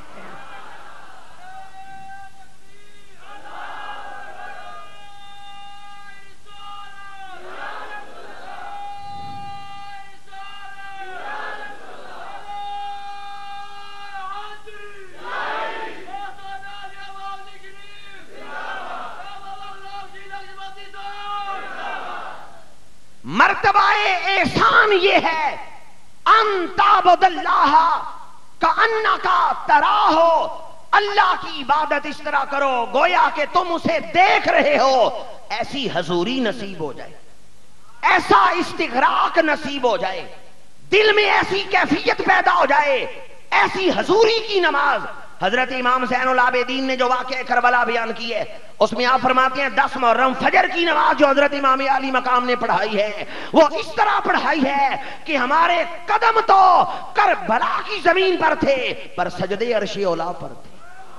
مرتبہ احسان یہ ہے ان تعبد اللہ کأنک تراہ، اللہ کی عبادت اس طرح کرو گویا کہ تم اسے دیکھ رہے ہو۔ ایسی حضوری نصیب ہو جائے، ایسا استغراق نصیب ہو جائے، دل میں ایسی کیفیت پیدا ہو جائے، ایسی حضوری کی نماز۔ حضرت امام زین العابدین نے جو واقعہ کربلا بیان کی ہے اس میں آپ فرماتے ہیں 10 محرم فجر کی نماز جو حضرت امام علی مقام نے پڑھائی ہے وہ اس طرح پڑھائی ہے کہ ہمارے قدم تو کربلا کی زمین پر تھے پر سجدے عرش اولا پر تھے،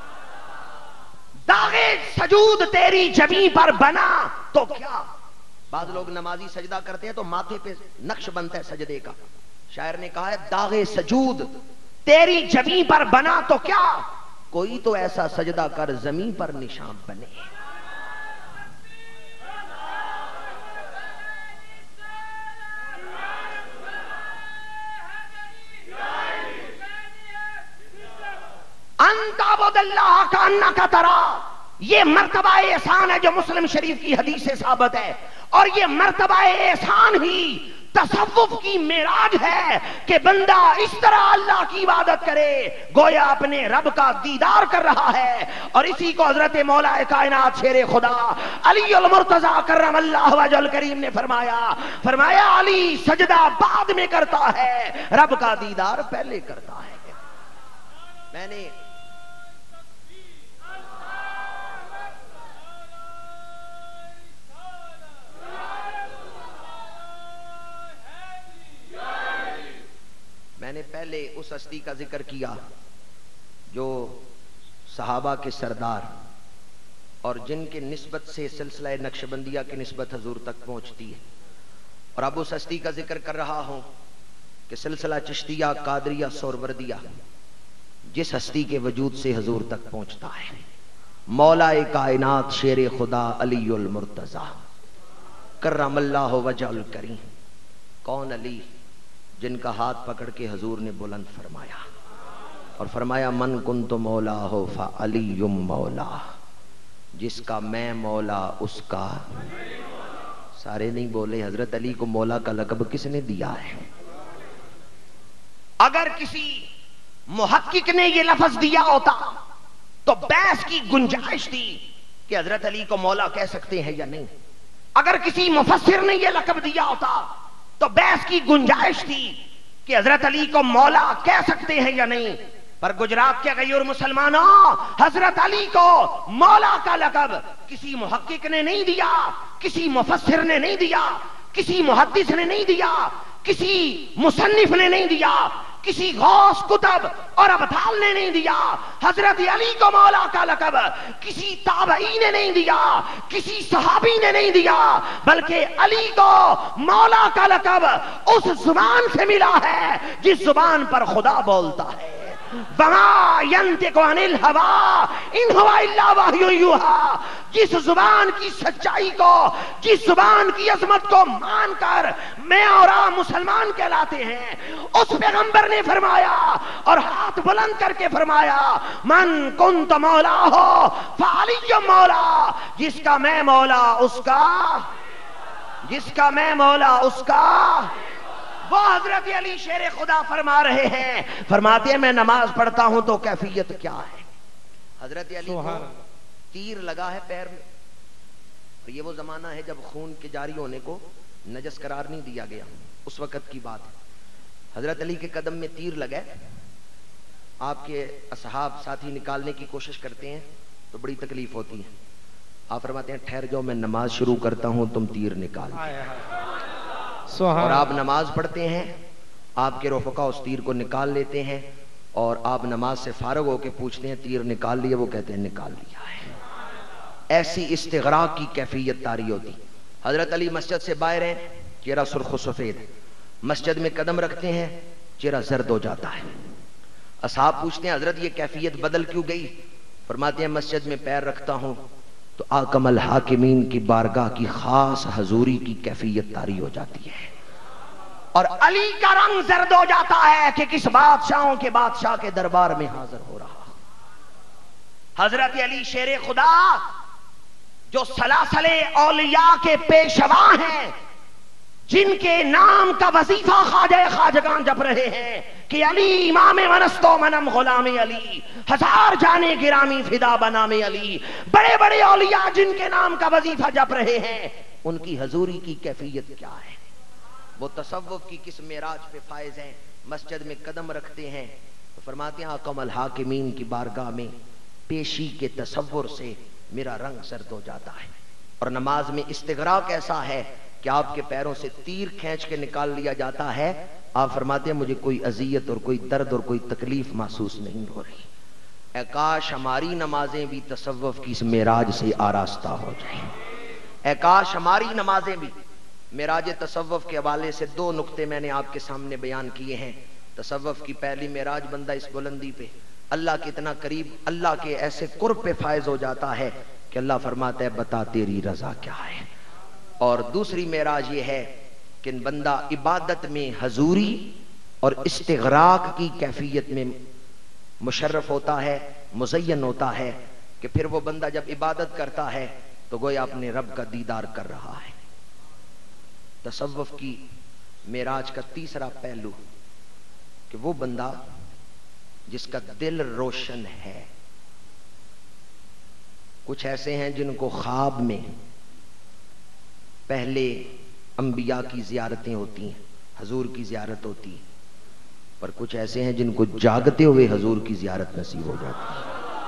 داغے سجود تیری جبیں پر بنا تو کیا۔ بعض لوگ نمازی سجدہ کرتے ہیں تو ماتھے پہ نقش بنتا ہے سجدے کا، شاعر نے کہا ہے داغ سجود تیری جبیں پر بنا تو کیا، کوئی تو ایسا سجدہ کر زمین پر نشان بنے. انت عبد اللہ کانک ترا، یہ مرتبہ احسان ہے جو مسلم شریف کی حدیث سے ثابت ہے، اور یہ مرتبہ احسان ہی تصوف کی معراج ہے کہ بندہ اس طرح اللہ کی عبادت کرے گویا اپنے رب کا دیدار کر رہا ہے. اور اسی کو حضرت مولا کائنات شیر خدا علی المرتضی کرم اللہ وجہ الکریم نے فرمایا علی سجدہ بعد میں کرتا ہے، رب کا دیدار پہلے کرتا ہے. میں نے پہلے اس ہستی کا ذکر کیا جو صحابہ کے سردار اور جن کے نسبت سے سلسلہ نقشبندیہ کی نسبت حضور تک پہنچتی ہے، اور اب اس ہستی کا ذکر کر رہا ہوں کہ سلسلہ چشتیہ قادریہ سہروردیہ جس ہستی کے وجود سے حضور تک پہنچتا ہے، مولا کائنات شیر خدا علی المرتضی کرم اللہ وجہ الکریم. کون علی؟ جن کا ہاتھ پکڑ کے حضور نے بلند فرمایا اور فرمایا من کنت مولا ہو فعلی مولا، جس کا میں مولا اس کا. سارے نہیں بولے حضرت علی کو مولا کا لقب کس نے دیا ہے؟ اگر کسی محقق نے یہ لفظ دیا ہوتا تو بحث کی گنجائش تھی کہ حضرت علی کو مولا کہہ سکتے ہیں یا نہیں. اگر کسی مفسر نے یہ لقب دیا ہوتا تو بحث کی گنجائش تھی کہ حضرت علی کو مولا کہہ سکتے ہیں یا نہیں. پر گجرات کے غیور مسلمانوں، حضرت علی کو مولا کا لقب کسی محقق نے نہیں دیا، کسی مفسر نے نہیں دیا، کسی محدث نے نہیں دیا، کسی مصنف نے نہیں دیا، کسی غوث کتب اور ابدال نے نہیں دیا. حضرت علی کو مولا کا لقب کسی تابعی نے نہیں دیا، کسی صحابی نے نہیں دیا، بلکہ علی کو مولا کا لقب اس زبان سے ملا ہے جس زبان پر خدا بولتا ہے. وما ينطق عن الهوى ان هو الا وحی یوحی. جس زبان کی سچائی کو، جس زبان کی عظمت کو مان کر میں اور آپ مسلمان کہلاتے ہیں، اس پیغمبر نے فرمایا اور ہاتھ بلند کر کے فرمایا من کنت مولا ہو فعلی مولا، جس کا میں مولا اس کا، جس کا میں مولا اس کا. وہ حضرت علی شیر خدا فرما رہے ہیں، فرماتے ہیں میں نماز پڑھتا ہوں تو کیفیت کیا ہے. حضرت علی کو تیر لگا ہے پیر میں، اور یہ وہ زمانہ ہے جب خون کے جاری ہونے کو نجس قرار نہیں دیا گیا، اس وقت کی بات ہے. حضرت علی کے قدم میں تیر لگا ہے، آپ کے اصحاب ساتھی نکالنے کی کوشش کرتے ہیں تو بڑی تکلیف ہوتی ہے. آپ فرماتے ہیں ٹھہر جاؤ میں نماز شروع کرتا ہوں تم تیر نکال. اور آپ نماز پڑھتے ہیں، آپ کے رفقا اس تیر کو نکال لیتے ہیں، اور آپ نماز سے فارغ ہو کے پوچھتے ہیں تیر نکال لیا؟ وہ کہتے ہیں نکال لیا ہے. ایسی استغراق کی کیفیت طاری ہوتی. حضرت علی مسجد سے باہر ہیں، چہرہ سرخ و سفید ہے، مسجد میں قدم رکھتے ہیں چہرہ زرد ہو جاتا ہے. اصحاب پوچھتے ہیں حضرت یہ کیفیت بدل کیوں گئی؟ فرماتے ہیں مسجد میں پیر رکھتا ہوں تو آکم الحاکمین کی بارگاہ کی خاص حضوری کی کیفیت طاری ہو جاتی ہے، اور علی کا رنگ زرد ہو جاتا ہے کہ کس بادشاہوں کے بادشاہ کے دربار میں حاضر ہو رہا. حضرت علی شیر خدا جو سلاسل اولیاء کے پیشوا ہیں، جن کے نام کا وظیفہ خواجہ خواجگان جپ رہے ہیں کہ علی امام منستو منم غلام علی، ہزار جانے گرامی فدا بنام علی. بڑے بڑے اولیاء جن کے نام کا وظیفہ جپ رہے ہیں، ان کی حضوری کی کیفیت کیا ہے؟ وہ تصوف کی کس معراج پہ فائز ہیں؟ مسجد میں قدم رکھتے ہیں تو فرماتے ہیں آقا الحاکمین کی بارگاہ میں پیشی کے تصور سے میرا رنگ زرد ہو جاتا ہے. اور نماز میں استغراق ایسا ہے کہ آپ کے پیروں سے تیر کھینچ کے نکال لیا جاتا ہے. آپ فرماتے ہیں مجھے کوئی اذیت اور کوئی درد اور کوئی تکلیف محسوس نہیں ہو رہی. اے کاش ہماری نمازیں بھی تصوف کی اس معراج سے آراستہ ہو جائیں. اے کاش ہماری نمازیں بھی معراج تصوف کے حوالے سے دو نقطے میں نے آپ کے سامنے بیان کیے ہیں۔ تصوف کی پہلی معراج، بندہ اس بلندی پہ اللہ کے اتنا قریب، اللہ کے ایسے قرب پہ فائز ہو جاتا ہے کہ اللہ فرماتا ہے بتا تیری رضا کیا ہے۔ اور دوسری معراج یہ ہے کہ بندہ عبادت میں حضوری اور استغراق کی کیفیت میں مشرف ہوتا ہے، مزین ہوتا ہے، کہ پھر وہ بندہ جب عبادت کرتا ہے تو گویا اپنے رب کا دیدار کر رہا ہے۔ تصوف کی معراج کا تیسرا پہلو کہ وہ بندہ جس کا دل روشن ہے۔ کچھ ایسے ہیں جن کو خواب میں پہلے انبیاء کی زیارتیں ہوتی ہیں، حضور کی زیارت ہوتی ہے، پر کچھ ایسے ہیں جن کو جاگتے ہوئے حضور کی زیارت نصیب ہو جاتی ہے۔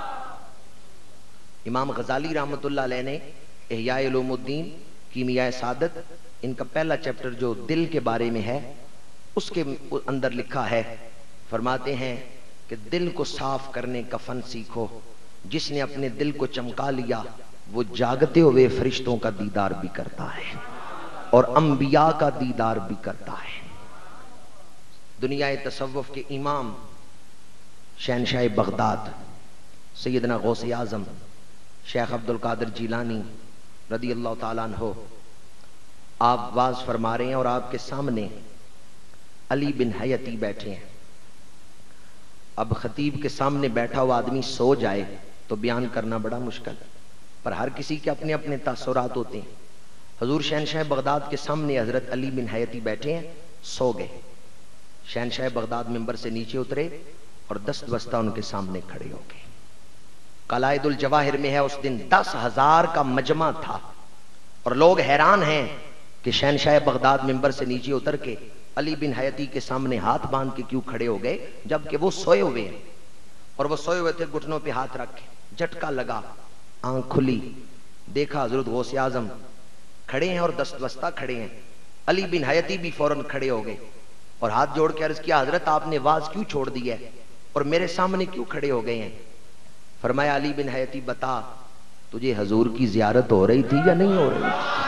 امام غزالی رحمۃ اللہ علیہ نے احیاء علوم الدین، کیمیاء سعادت، ان کا پہلا چیپٹر جو دل کے بارے میں ہے اس کے اندر لکھا ہے، فرماتے ہیں کہ دل کو صاف کرنے کا فن سیکھو، جس نے اپنے دل کو چمکا لیا وہ جاگتے ہوئے فرشتوں کا دیدار بھی کرتا ہے اور انبیاء کا دیدار بھی کرتا ہے۔ دنیا تصوف کے امام شہنشاہ بغداد سیدنا غوث اعظم شیخ عبد القادر جیلانی رضی اللہ تعالیٰ عنہ، آپ واز فرما رہے ہیں اور آپ کے سامنے علی بن حیتی بیٹھے ہیں۔ اب خطیب کے سامنے بیٹھا ہوا آدمی سو جائے تو بیان کرنا بڑا مشکل، پر ہر کسی کے اپنے اپنے تاثرات ہوتے ہیں۔ حضور شہنشاہ بغداد کے سامنے حضرت علی بن حیتی بیٹھے ہیں، سو گئے۔ شہنشاہ بغداد منبر سے نیچے اترے اور دست بستہ ان کے سامنے کھڑے ہو گئے۔ قلائد الجواہر میں ہے اس دن 10,000 کا مجمع تھا اور لوگ حیران ہیں کہ شہنشاہ بغداد منبر سے نیچے اتر کے علی بن حیتی کے سامنے ہاتھ باندھ کے کیوں کھڑے ہو گئے، جبکہ وہ سوئے ہوئے ہیں، اور وہ سوئے ہوئے تھے گھٹنوں پہ ہاتھ رکھے۔ جھٹکا لگا، آنکھ کھلی، دیکھا حضرت غوث اعظم کھڑے ہیں اور دست بستہ کھڑے ہیں۔ علی بن حیتی بھی فوراً کھڑے ہو گئے اور ہاتھ جوڑ کے عرض کیا، حضرت آپ نے واز کیوں چھوڑ دی ہے اور میرے سامنے کیوں کھڑے ہو گئے ہیں؟ فرمایا علی بن حیتی بتا، تجھے حضور کی زیارت ہو رہی تھی یا نہیں ہو رہی تھی؟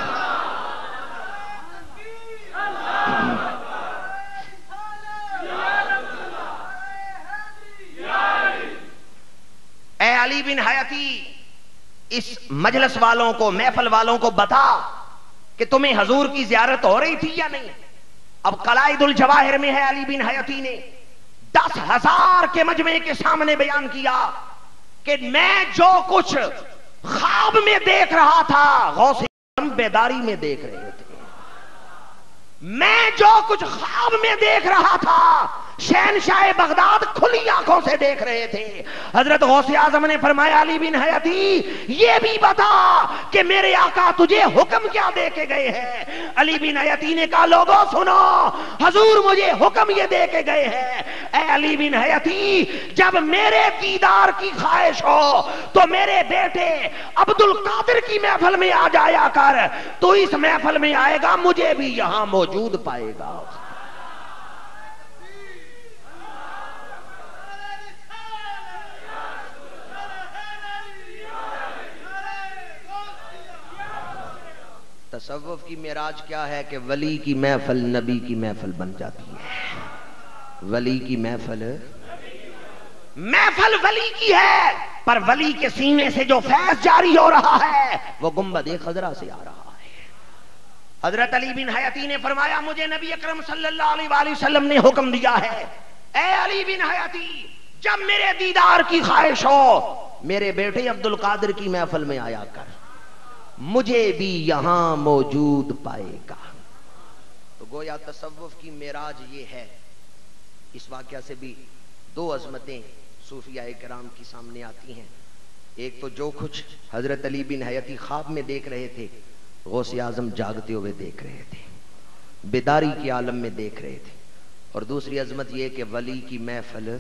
اے علی بن حیتی، اس مجلس والوں کو، محفل والوں کو بتا کہ تمہیں حضور کی زیارت ہو رہی تھی یا نہیں؟ اب قلائد الجواہر میں ہے علی بن حیتی نے 10,000 کے مجمع کے سامنے بیان کیا کہ میں جو کچھ خواب میں دیکھ رہا تھا غوث اعظم بیداری میں دیکھ رہے تھے، میں جو کچھ خواب میں دیکھ رہا تھا شہنشاہ بغداد کھلی آنکھوں سے دیکھ رہے تھے۔ حضرت غوث اعظم نے فرمایا علی بن حیتی یہ بھی بتا کہ میرے آقا تجھے حکم کیا دے کے گئے ہیں؟ علی بن حیتی نے کہا لوگوں سنو، حضور مجھے حکم یہ دے کے گئے ہیں، اے علی بن حیتی جب میرے دیدار کی خواہش ہو تو میرے بیٹے عبد القادر کی محفل میں آ جایا کر، تو اس محفل میں آئے گا مجھے بھی یہاں موجود پائے گا۔ تصوف کی معراج کیا ہے کہ ولی کی محفل نبی کی محفل بن جاتی ہے۔ ولی کی محفل ولی کی ہے، پر ولی کے سینے سے جو فیض جاری ہو رہا ہے وہ گنبد خضرا سے آ رہا ہے۔ حضرت علی بن حیتی نے فرمایا مجھے نبی اکرم صلی اللہ علیہ وآلہ وسلم نے حکم دیا ہے، اے علی بن حیتی جب میرے دیدار کی خواہش ہو میرے بیٹے عبد القادر کی محفل میں آیا کر، مجھے بھی یہاں موجود پائے گا۔ تو گویا تصوف کی معراج یہ ہے۔ اس واقعہ سے بھی دو عظمتیں صوفیاء کرام کی سامنے آتی ہیں۔ ایک تو جو کچھ حضرت علی بن حیتی خواب میں دیکھ رہے تھے غوث اعظم جاگتے ہوئے دیکھ رہے تھے، بیداری کے عالم میں دیکھ رہے تھے۔ اور دوسری عظمت یہ کہ ولی کی محفل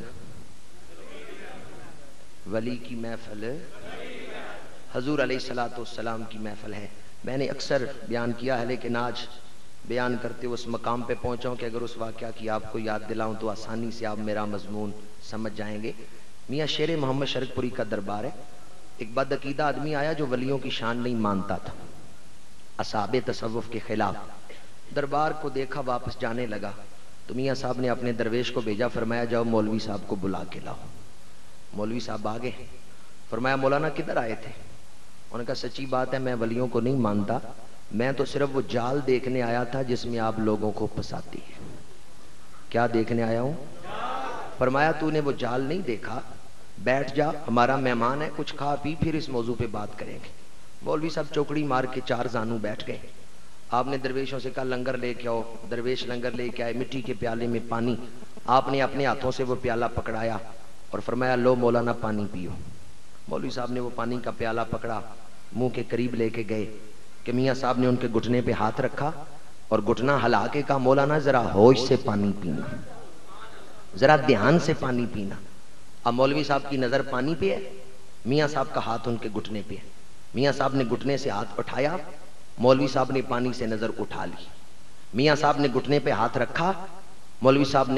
حضور علیہ الصلوۃ والسلام کی محفل ہے۔ میں نے اکثر بیان کیا ہے لیکن آج بیان کرتے اس مقام پہ پہنچا ہوں کہ اگر اس واقعہ کی آپ کو یاد دلاؤں تو آسانی سے آپ میرا مضمون سمجھ جائیں گے۔ میاں شیر محمد شرک پوری کا دربار ہے۔ ایک بد عقیدہ آدمی آیا جو ولیوں کی شان نہیں مانتا تھا، اصحاب تصوف کے خلاف۔ دربار کو دیکھا واپس جانے لگا تو میاں صاحب نے اپنے درویش کو بھیجا، فرمایا جاؤ مولوی صاحب کو بلا کے لاؤ۔ مولوی صاحب آگے، فرمایا مولانا کدھر آئے تھے؟ انہوں نے کہا سچی بات ہے میں ولیوں کو نہیں مانتا، میں تو صرف وہ جال دیکھنے آیا تھا جس میں آپ لوگوں کو پھنساتی ہے۔ کیا دیکھنے آیا ہوں؟ فرمایا تو نے وہ جال نہیں دیکھا، بیٹھ جا، ہمارا مہمان ہے، کچھ کھا پی پھر اس موضوع پہ بات کریں گے۔ مولوی صاحب چوکڑی مار کے چار زانو بیٹھ گئے۔ آپ نے درویشوں سے کہا لنگر لے کے آؤ، درویش لنگر لے کے آئے، مٹی کے پیالے میں پانی، آپ نے اپنے ہاتھوں سے وہ پیالہ پکڑایا اور فرمایا لو مولانا پانی پیو۔ مولوی صاحب نے وہ پانی کا پیالہ پکڑا، منہ کے قریب لے کے گئے کہ میاں صاحب نے ان کے گھٹنے پہ ہاتھ رکھا اور گھٹنا ہلا کے کہا مولانا ذرا ہوش سے پانی پینا، ذرا دھیان سے پانی پینا۔ اب مولوی صاحب کی نظر پانی پہ ہے، میاں صاحب کا ہاتھ ان کے گھٹنے پہ ہے۔ میاں صاحب نے گھٹنے سے ہاتھ اٹھایا، مولوی صاحب نے پانی سے نظر اٹھا لی۔ میاں صاحب نے گھٹنے پہ ہاتھ رکھا، مولوی صاحب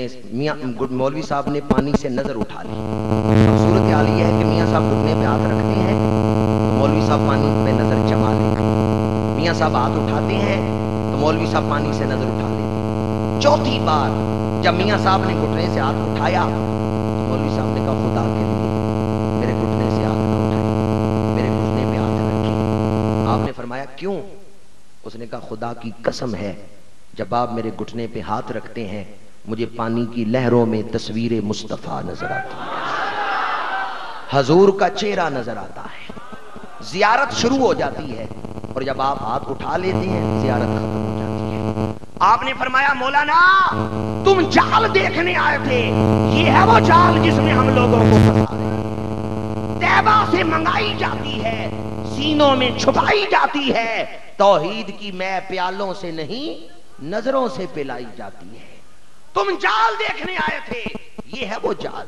نے پانی سے نظر اٹھا لی۔ اب صورت حال یہ ہے کہ میاں صاحب گھٹنے پہ ہاتھ رکھتے ہیں تو مولوی صاحب پانی پہ نظر جما لیں گے، میاں صاحب ہاتھ اٹھاتے ہیں تو مولوی صاحب پانی سے نظر اٹھا لیں گے۔ چوتھی بار جب میاں صاحب نے گھٹنے سے ہاتھ اٹھایا تو مولوی صاحب نے کہا خدا کے لیے میرے گھٹنے سے ہاتھ نہ اٹھائے، میرے گھٹنے پہ ہاتھ رکھیں۔ آپ نے فرمایا کیوں؟ اس نے کہا خدا کی قسم ہے جب آپ میرے گھٹنے پہ ہاتھ رکھتے ہیں مجھے پانی کی لہروں میں تصویر مصطفیٰ نظر آتی ہے، حضور کا چہرہ نظر آتا ہے، زیارت شروع ہو جاتی ہے، اور جب آپ ہاتھ اٹھا لیتے ہیں زیارت ختم ہو جاتی ہے۔ آپ نے فرمایا مولانا تم جال دیکھنے آئے تھے، یہ ہے وہ جال جس میں ہم لوگوں کو پھنسا رہے ہیں، طیبہ سے منگائی جاتی ہے، سینوں میں چھپائی جاتی ہے، توحید کی میں پیالوں سے نہیں نظروں سے پلائی جاتی ہے۔ تم جال دیکھنے آئے تھے، یہ ہے وہ جال۔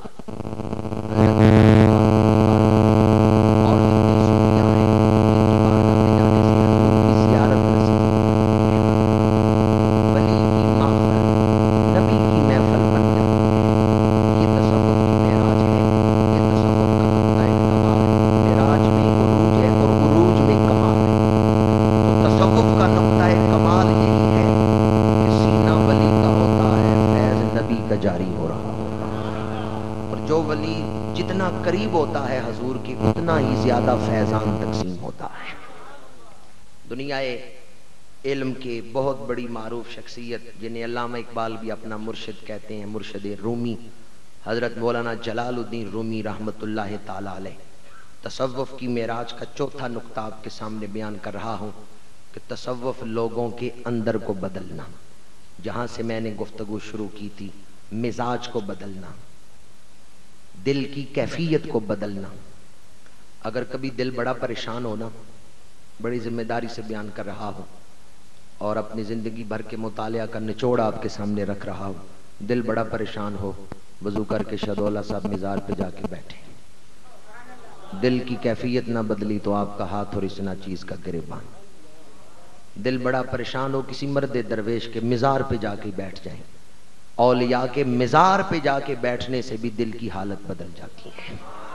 قریب ہوتا ہے حضور کی اتنا ہی زیادہ فیضان تقسیم ہوتا ہے۔ دنیا علم کے بہت بڑی معروف شخصیت جنہیں علامہ اقبال بھی اپنا مرشد کہتے ہیں، مرشد رومی، حضرت مولانا جلال الدین رومی رحمت اللہ تعالی علیہ، تصوف کی معراج کا چوتھا نقطہ آپ کے سامنے بیان کر رہا ہوں کہ تصوف لوگوں کے اندر کو بدلنا، جہاں سے میں نے گفتگو شروع کی تھی، مزاج کو بدلنا، دل کی کیفیت کو بدلنا۔ اگر کبھی دل بڑا پریشان ہونا، بڑی ذمہ داری سے بیان کر رہا ہوں اور اپنی زندگی بھر کے مطالعہ کا نچوڑ آپ کے سامنے رکھ رہا ہوں، دل بڑا پریشان ہو، وضو کر کے شہدولہ صاحب مزار پہ جا کے بیٹھے، دل کی کیفیت نہ بدلی تو آپ کا ہاتھ اور اس ناچیز کا گریبان۔ دل بڑا پریشان ہو، کسی مرد درویش کے مزار پہ جا کے بیٹھ جائیں، اولیاء کے مزار پہ جا کے بیٹھنے سے بھی دل کی حالت بدل جاتی ہے۔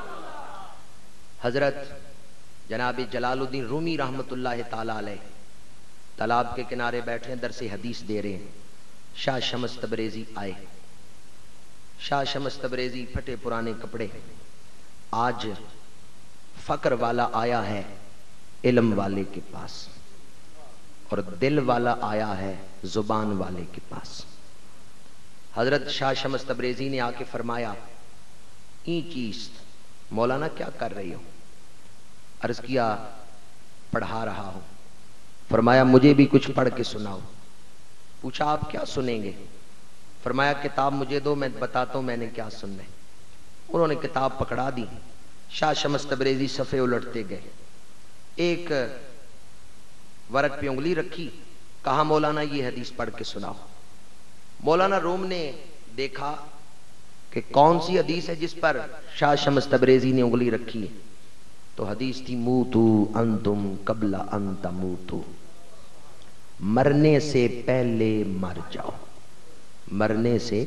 حضرت جناب جلال الدین رومی رحمت اللہ تعالی علیہ تالاب کے کنارے بیٹھے درس حدیث دے رہے ہیں، شاہ شمس تبریزی آئے۔ شاہ شمس تبریزی پھٹے پرانے کپڑے، آج فقر والا آیا ہے علم والے کے پاس اور دل والا آیا ہے زبان والے کے پاس۔ حضرت شاہ شمس تبریزی نے آ کے فرمایا این چیز مولانا کیا کر رہی ہو؟ عرض کیا پڑھا رہا ہوں۔ فرمایا مجھے بھی کچھ پڑھ کے سناؤ۔ پوچھا آپ کیا سنیں گے؟ فرمایا کتاب مجھے دو، میں بتاتا ہوں میں نے کیا سننا ہے۔ انہوں نے کتاب پکڑا دی، شاہ شمس تبریزی صفحے الٹتے گئے، ایک ورق پہ انگلی رکھی، کہا مولانا یہ حدیث پڑھ کے سناؤ۔ مولانا روم نے دیکھا کہ کون سی حدیث ہے جس پر شاہ شمس تبریزی نے انگلی رکھی ہے، تو حدیث تھی موتو انتم قبل ان تموتو، مرنے سے پہلے مر جاؤ، مرنے سے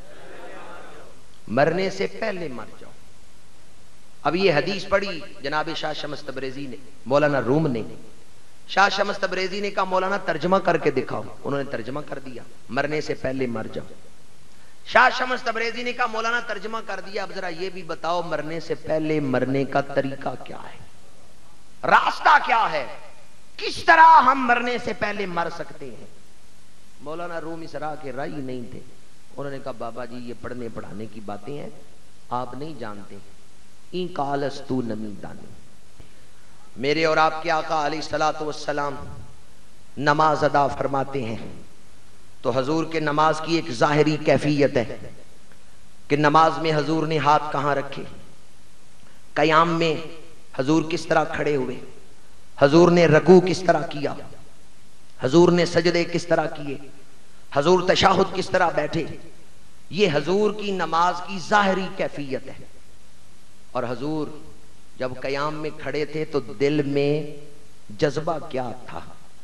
پہلے مر جاؤ۔ اب یہ حدیث پڑھی جناب شاہ شمس تبریزی نے، مولانا روم نے، شاہ شمس تبریزی نے کہا مولانا ترجمہ کر کے دکھاؤ. انہوں نے ترجمہ کر دیا, مرنے سے پہلے مر جاؤ. شاہ شمس تبریزی نے کہا مولانا ترجمہ کر دیا, اب ذرا یہ بھی بتاؤ مرنے سے پہلے مرنے کا طریقہ کیا ہے, راستہ کیا ہے, کس طرح ہم مرنے سے پہلے مر سکتے ہیں. مولانا روم اسرا کے رائی نہیں تھے. انہوں نے کہا بابا جی یہ پڑھنے پڑھانے کی باتیں ہیں, آپ نہیں جانتے. این کالستو نمی دانی. میرے اور آپ کے آقا علیہ الصلوۃ والسلام نماز ادا فرماتے ہیں تو حضور کے نماز کی ایک ظاہری کیفیت ہے کہ نماز میں حضور نے ہاتھ کہاں رکھے, قیام میں حضور کس طرح کھڑے ہوئے, حضور نے رکوع کس طرح کیا, حضور نے سجدے کس طرح کیے, حضور تشہد کس طرح بیٹھے. یہ حضور کی نماز کی ظاہری کیفیت ہے. اور حضور جب قیام میں کھڑے تھے تو دل میں جذبہ کیا تھا,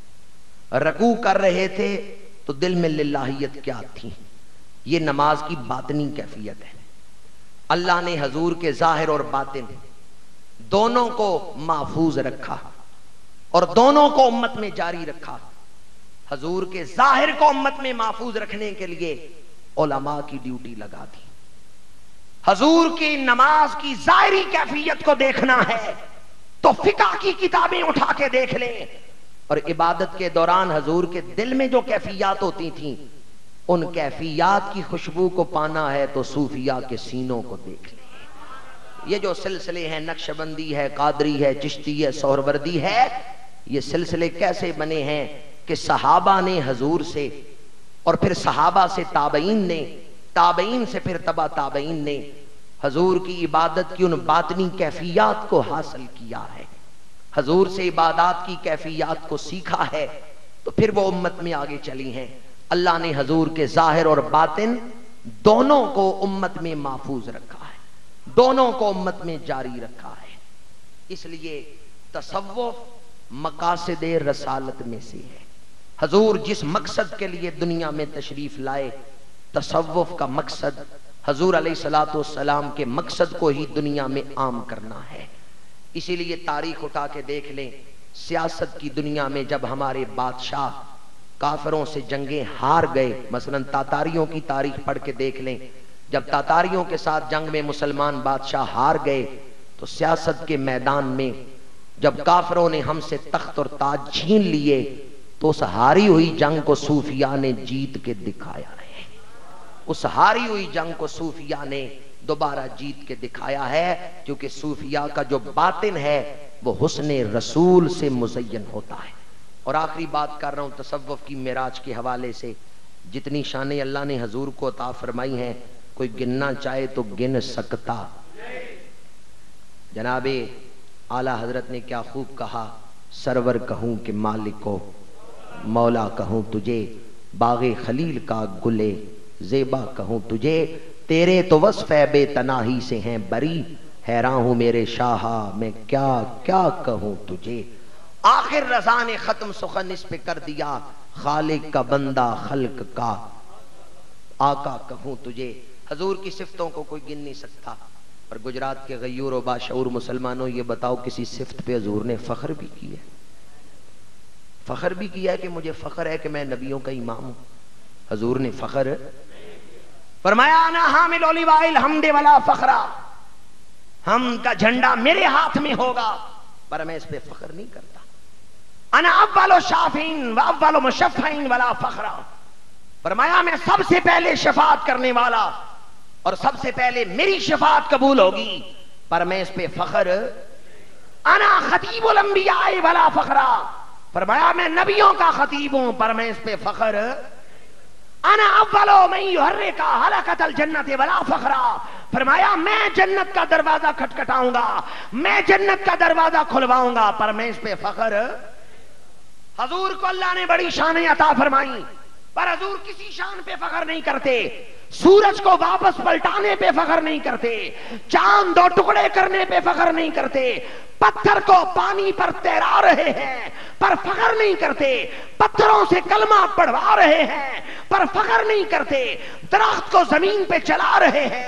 رکوع کر رہے تھے تو دل میں للہیت کیا تھی. یہ نماز کی باطنی کیفیت ہے. اللہ نے حضور کے ظاہر اور باطن دونوں کو محفوظ رکھا اور دونوں کو امت میں جاری رکھا. حضور کے ظاہر کو امت میں محفوظ رکھنے کے لیے علماء کی ڈیوٹی لگا دی. حضور کی نماز کی ظاہری کیفیت کو دیکھنا ہے تو فقہ کی کتابیں اٹھا کے دیکھ لیں, اور عبادت کے دوران حضور کے دل میں جو کیفیات ہوتی تھیں ان کیفیات کی خوشبو کو پانا ہے تو صوفیاء کے سینوں کو دیکھ لیں. یہ جو سلسلے ہیں, نقشبندی ہے, قادری ہے, چشتی ہے, سہروردی ہے, یہ سلسلے کیسے بنے ہیں کہ صحابہ نے حضور سے, اور پھر صحابہ سے تابعین نے, تابعین سے پھر تبع تابعین نے حضور کی عبادت کی ان باطنی کیفیات کو حاصل کیا ہے, حضور سے عبادات کی کیفیات کو سیکھا ہے, تو پھر وہ امت میں آگے چلی ہیں. اللہ نے حضور کے ظاہر اور باطن دونوں کو امت میں محفوظ رکھا ہے, دونوں کو امت میں جاری رکھا ہے. اس لیے تصوف مقاصد رسالت میں سے ہے. حضور جس مقصد کے لیے دنیا میں تشریف لائے, تصوف کا مقصد حضور علیہ الصلوۃ والسلام کے مقصد کو ہی دنیا میں عام کرنا ہے. اسی لیے تاریخ اٹھا کے دیکھ لیں, سیاست کی دنیا میں جب ہمارے بادشاہ کافروں سے جنگیں ہار گئے, مثلا تاتاریوں کی تاریخ پڑھ کے دیکھ لیں, جب تاتاریوں کے ساتھ جنگ میں مسلمان بادشاہ ہار گئے تو سیاست کے میدان میں جب کافروں نے ہم سے تخت اور تاج چھین لیے تو اس ہاری ہوئی جنگ کو صوفیاء نے جیت کے دکھایا ہے. اس ہاری ہوئی جنگ کو صوفیاء نے دوبارہ جیت کے دکھایا ہے, کیونکہ صوفیاء کا جو باطن ہے وہ حسن رسول سے مزین ہوتا ہے. اور آخری بات کر رہا ہوں تصوف کی معراج کے حوالے سے. جتنی شانیں اللہ نے حضور کو عطا فرمائی ہیں کوئی گننا چاہے تو گن سکتا. جناب اعلی حضرت نے کیا خوب کہا, سرور کہوں کہ مالک کو, مولا کہوں تجھے, باغ خلیل کا گلے زیبا کہوں تجھے, تیرے تو وصف بے تناہی سے ہیں بری, حیران ہوں میرے شاہا میں کیا کیا کہوں تجھے. آخر رضا نے ختم سخن اس پہ کر دیا, خالق کا بندہ خلق کا آقا کہوں تجھے. حضور کی صفتوں کو کوئی گن نہیں سکتا. اور گجرات کے غیور و باشعور مسلمانوں یہ بتاؤ کسی صفت پہ حضور نے فخر بھی کیا ہے؟ فخر بھی کیا ہے کہ مجھے فخر ہے کہ میں نبیوں کا امام ہوں؟ حضور نے فخر فرمایا انا حامل لواء الحمد ولا فخرا, ہم کا جھنڈا میرے ہاتھ میں ہوگا پر میں اس پہ فخر نہیں کرتا. انا اول شافعین و اول مشفعین ولا فخرا, فرمایا میں سب سے پہلے شفاعت کرنے والا اور سب سے پہلے میری شفاعت قبول ہوگی پر میں اس پہ فخر. انا خطیب الانبیاء ولا فخرا, فرمایا میں نبیوں کا خطیب ہوں پر میں اس پہ فخر. انا اول من یحرک حلقۃ الجنت ولا فخرا, فرمایا میں جنت کا دروازہ کھٹکھٹاؤں گا, میں جنت کا دروازہ کھلواؤں گا پر میں اس پہ فخر. حضور کو اللہ نے بڑی شانیں عطا فرمائی پر حضور کسی شان پہ فخر نہیں کرتے. سورج کو واپس پلٹانے پہ فخر نہیں کرتے, چاند دو ٹکڑے کرنے پہ فخر نہیں کرتے, پتھر کو پانی پر تیرا رہے ہیں پر فخر نہیں کرتے, پتھروں سے کلمہ پڑھوا رہے ہیں پر فخر نہیں کرتے, درخت کو زمین پہ چلا رہے ہیں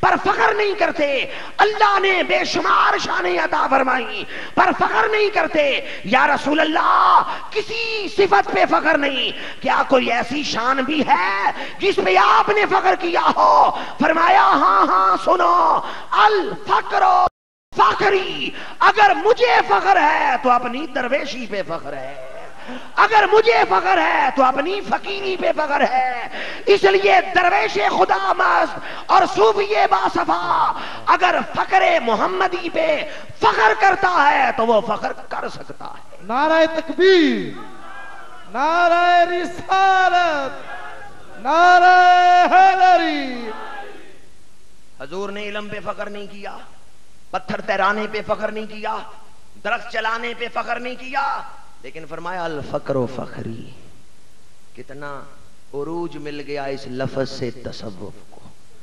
پر فخر نہیں کرتے. اللہ نے بے شمار شانیں عطا فرمائی پر فخر نہیں کرتے. یا رسول اللہ کسی صفت پہ فخر نہیں, کیا کوئی ایسی شان بھی ہے جس پہ آپ نے فخر کیا ہو؟ فرمایا ہاں ہاں سنو, الفقر فخری, اگر مجھے فخر ہے تو اپنی درویشی پہ فخر ہے, اگر مجھے فخر ہے تو اپنی فقیری پہ فخر ہے. اس لیے درویش خدا مست اور صوفی باصفا اگر فخر محمدی پہ فخر کرتا ہے تو وہ فخر کر سکتا ہے. نعرہ تکبیر, نعرہ رسالت, نعرہ حیدری. حضور نے علم پہ فخر نہیں کیا, پتھر تیرانے پہ فخر نہیں کیا, درخت چلانے پہ فخر نہیں کیا, لیکن فرمایا الفقر و فخری. کتنا عروج مل گیا اس لفظ سے تصوف کو.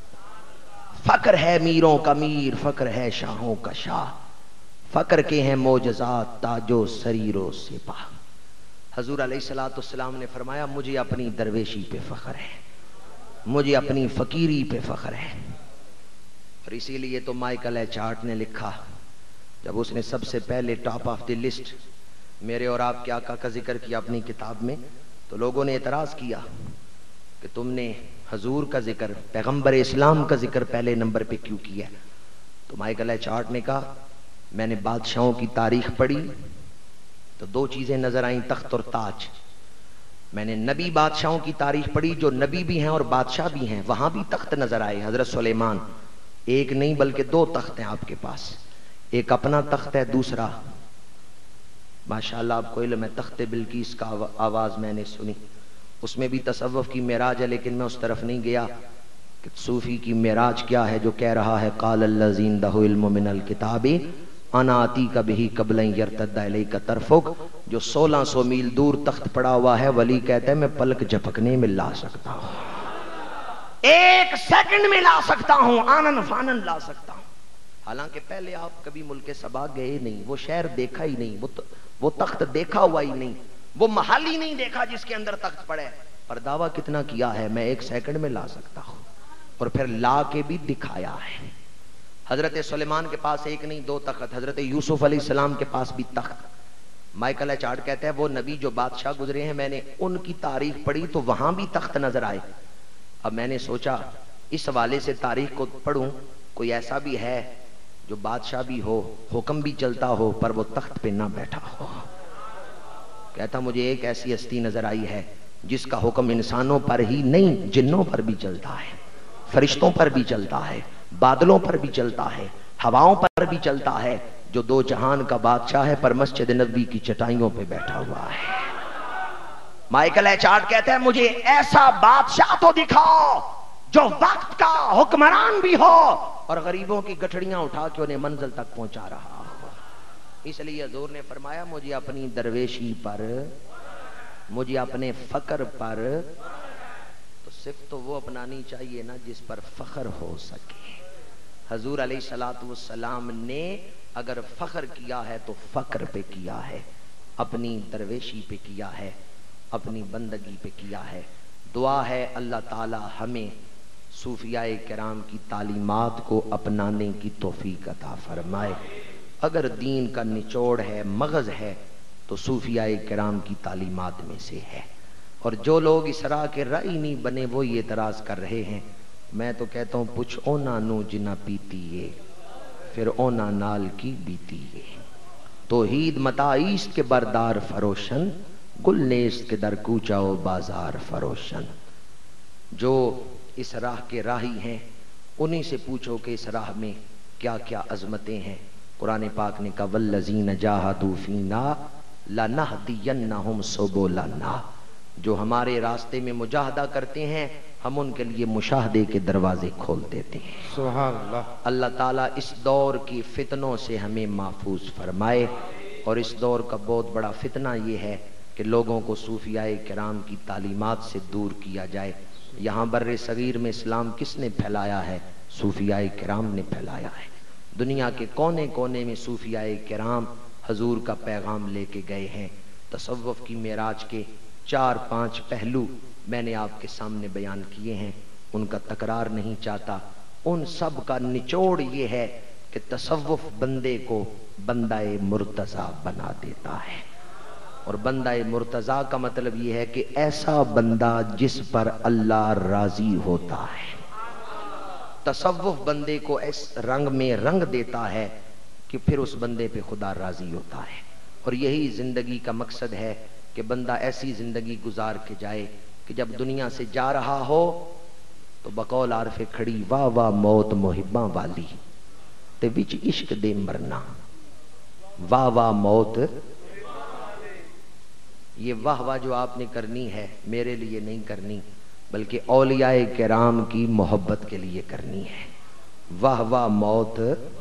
فقر ہے میروں کا میر, فقر ہے شاہوں کا شاہ, فقر کے ہیں معجزات تاج و سریر و سپاہ. حضور علیہ الصلوۃ والسلام نے فرمایا مجھے اپنی درویشی پہ فخر ہے, مجھے اپنی فقیری پہ فخر ہے. اور اسی لیے تو مائیکل ایچ ہارٹ نے لکھا, جب اس نے سب سے پہلے ٹاپ آف دی لسٹ میرے اور آپ کے آقا کا ذکر کیا اپنی کتاب میں, تو لوگوں نے اعتراض کیا کہ تم نے حضور کا ذکر, پیغمبر اسلام کا ذکر پہلے نمبر پہ کیوں کیا؟ تو مائیکل ایچ ہارٹ نے کہا میں نے بادشاہوں کی تاریخ پڑھی تو دو چیزیں نظر آئیں, تخت اور تاج. میں نے نبی بادشاہوں کی تاریخ پڑھی جو نبی بھی ہیں اور بادشاہ بھی ہیں, وہاں بھی تخت نظر آئے. حضرت سلیمان ایک نہیں بلکہ دو تخت ہیں آپ کے پاس, ایک اپنا تخت ہے, دوسرا ماشاءاللہ آپ کو علم ہے تخت بلقیس کا آواز میں نے سنی, اس میں بھی تصوف کی معراج ہے, لیکن میں اس طرف نہیں گیا کہ صوفی کی معراج کیا ہے جو کہہ رہا ہے قال الذی عنده علم من الکتاب انا آتیک بہ قبل ان یرتد الیک طرفک. جو 1600 میل دور تخت پڑا ہوا ہے, ولی کہتا ہے میں پلک جھپکنے میں لا سکتا ہوں, ایک سیکنڈ میں لا سکتا ہوں, آنن فانن لا سکتا ہوں. حالانکہ پہلے آپ کبھی ملک سبا گئے نہیں, وہ شہر دیکھا ہی نہیں, وہ تخت دیکھا ہوا ہی نہیں, وہ محل ہی نہیں دیکھا جس کے اندر تخت پڑے, پر دعویٰ کتنا کیا ہے میں ایک سیکنڈ میں لا سکتا ہوں, اور پھر لا کے بھی دکھایا ہے. حضرت سلیمان کے پاس ایک نہیں دو تخت, حضرت یوسف علیہ السلام کے پاس بھی تخت. مائیکل ایچ ہارٹ کہتا ہے وہ نبی جو بادشاہ گزرے ہیں میں نے ان کی تاریخ پڑھی تو وہاں بھی تخت نظر آئے. اب میں نے سوچا اس حوالے سے تاریخ کو پڑھوں, کوئی ایسا بھی ہے جو بادشاہ بھی ہو, حکم بھی چلتا ہو, پر وہ تخت پہ نہ بیٹھا ہو. کہتا مجھے ایک ایسی ہستی نظر آئی ہے جس کا حکم انسانوں پر ہی نہیں جنوں پر بھی چلتا ہے, فرشتوں پر بھی چلتا ہے, بادلوں پر بھی چلتا ہے, ہواؤں پر بھی چلتا ہے, جو دو جہان کا بادشاہ ہے پر مسجد نبوی کی چٹائیوں پہ بیٹھا ہوا ہے. مائیکل ایچ ہارٹ کہتا ہے مجھے ایسا بادشاہ تو دکھاؤ جو وقت کا حکمران بھی ہو اور غریبوں کی گٹھڑیاں اٹھا کے انہیں منزل تک پہنچا رہا ہو. اس لیے حضور نے فرمایا مجھے اپنی درویشی پر, مجھے اپنے فقر پر, تو صرف تو وہ اپنانی چاہیے نا جس پر فخر ہو سکے. حضور علیہ الصلوۃ والسلام نے اگر فخر کیا ہے تو فقر پہ کیا ہے, اپنی درویشی پہ کیا ہے, اپنی بندگی پہ کیا ہے. دعا ہے اللہ تعالی ہمیں صوفیاء کرام کی تعلیمات کو اپنانے کی توفیق عطا فرمائے. اگر دین کا نچوڑ ہے, مغز ہے, تو صوفیاء کرام کی تعلیمات میں سے ہے. اور جو لوگ اس راہ کے رائی نہیں بنے وہ یہ اعتراض کر رہے ہیں. میں تو کہتا ہوں پوچھ اونا نو جنا پیتی ہے پھر اونا نال کی بیتی ہے. توحید متاعیست کے بردار فروشن, گل نیست کے در کوچا و بازار فروشن. جو اس راہ کے راہی ہیں انہی سے پوچھو کہ اس راہ میں کیا کیا عظمتیں ہیں. قرآن پاک نے کہا والذین جاہدوا فینا لنہدینہم سبلنا. جو ہمارے راستے میں مجاہدہ کرتے ہیں ہم ان کے لیے مشاہدے کے دروازے کھول دیتے ہیں. سبحان اللہ. اللہ تعالیٰ اس دور کی فتنوں سے ہمیں محفوظ فرمائے. اور اس دور کا بہت بڑا فتنہ یہ ہے کہ لوگوں کو صوفیاء کرام کی تعلیمات سے دور کیا جائے. یہاں بر صغیر میں اسلام کس نے پھیلایا ہے؟ صوفیاء کرام نے پھیلایا ہے. دنیا کے کونے کونے میں صوفیاء کرام حضور کا پیغام لے کے گئے ہیں. تصوف کی معراج کے 4-5 پہلو میں نے آپ کے سامنے بیان کیے ہیں, ان کا تکرار نہیں چاہتا. ان سب کا نچوڑ یہ ہے کہ تصوف بندے کو بندہ مرتضی بنا دیتا ہے. اور بندہ مرتضی کا مطلب یہ ہے کہ ایسا بندہ جس پر اللہ راضی ہوتا ہے. تصوف بندے کو اس رنگ میں رنگ دیتا ہے کہ پھر اس بندے پہ خدا راضی ہوتا ہے. اور یہی زندگی کا مقصد ہے کہ بندہ ایسی زندگی گزار کے جائے کہ جب دنیا سے جا رہا ہو تو بقول عارف کھڑی واہ واہ موت محباں والی تے وچ عشق دے مرنا. واہ واہ موت. یہ واہ واہ جو آپ نے کرنی ہے میرے لیے نہیں کرنی بلکہ اولیاء کرام کی محبت کے لیے کرنی ہے. واہ واہ موت.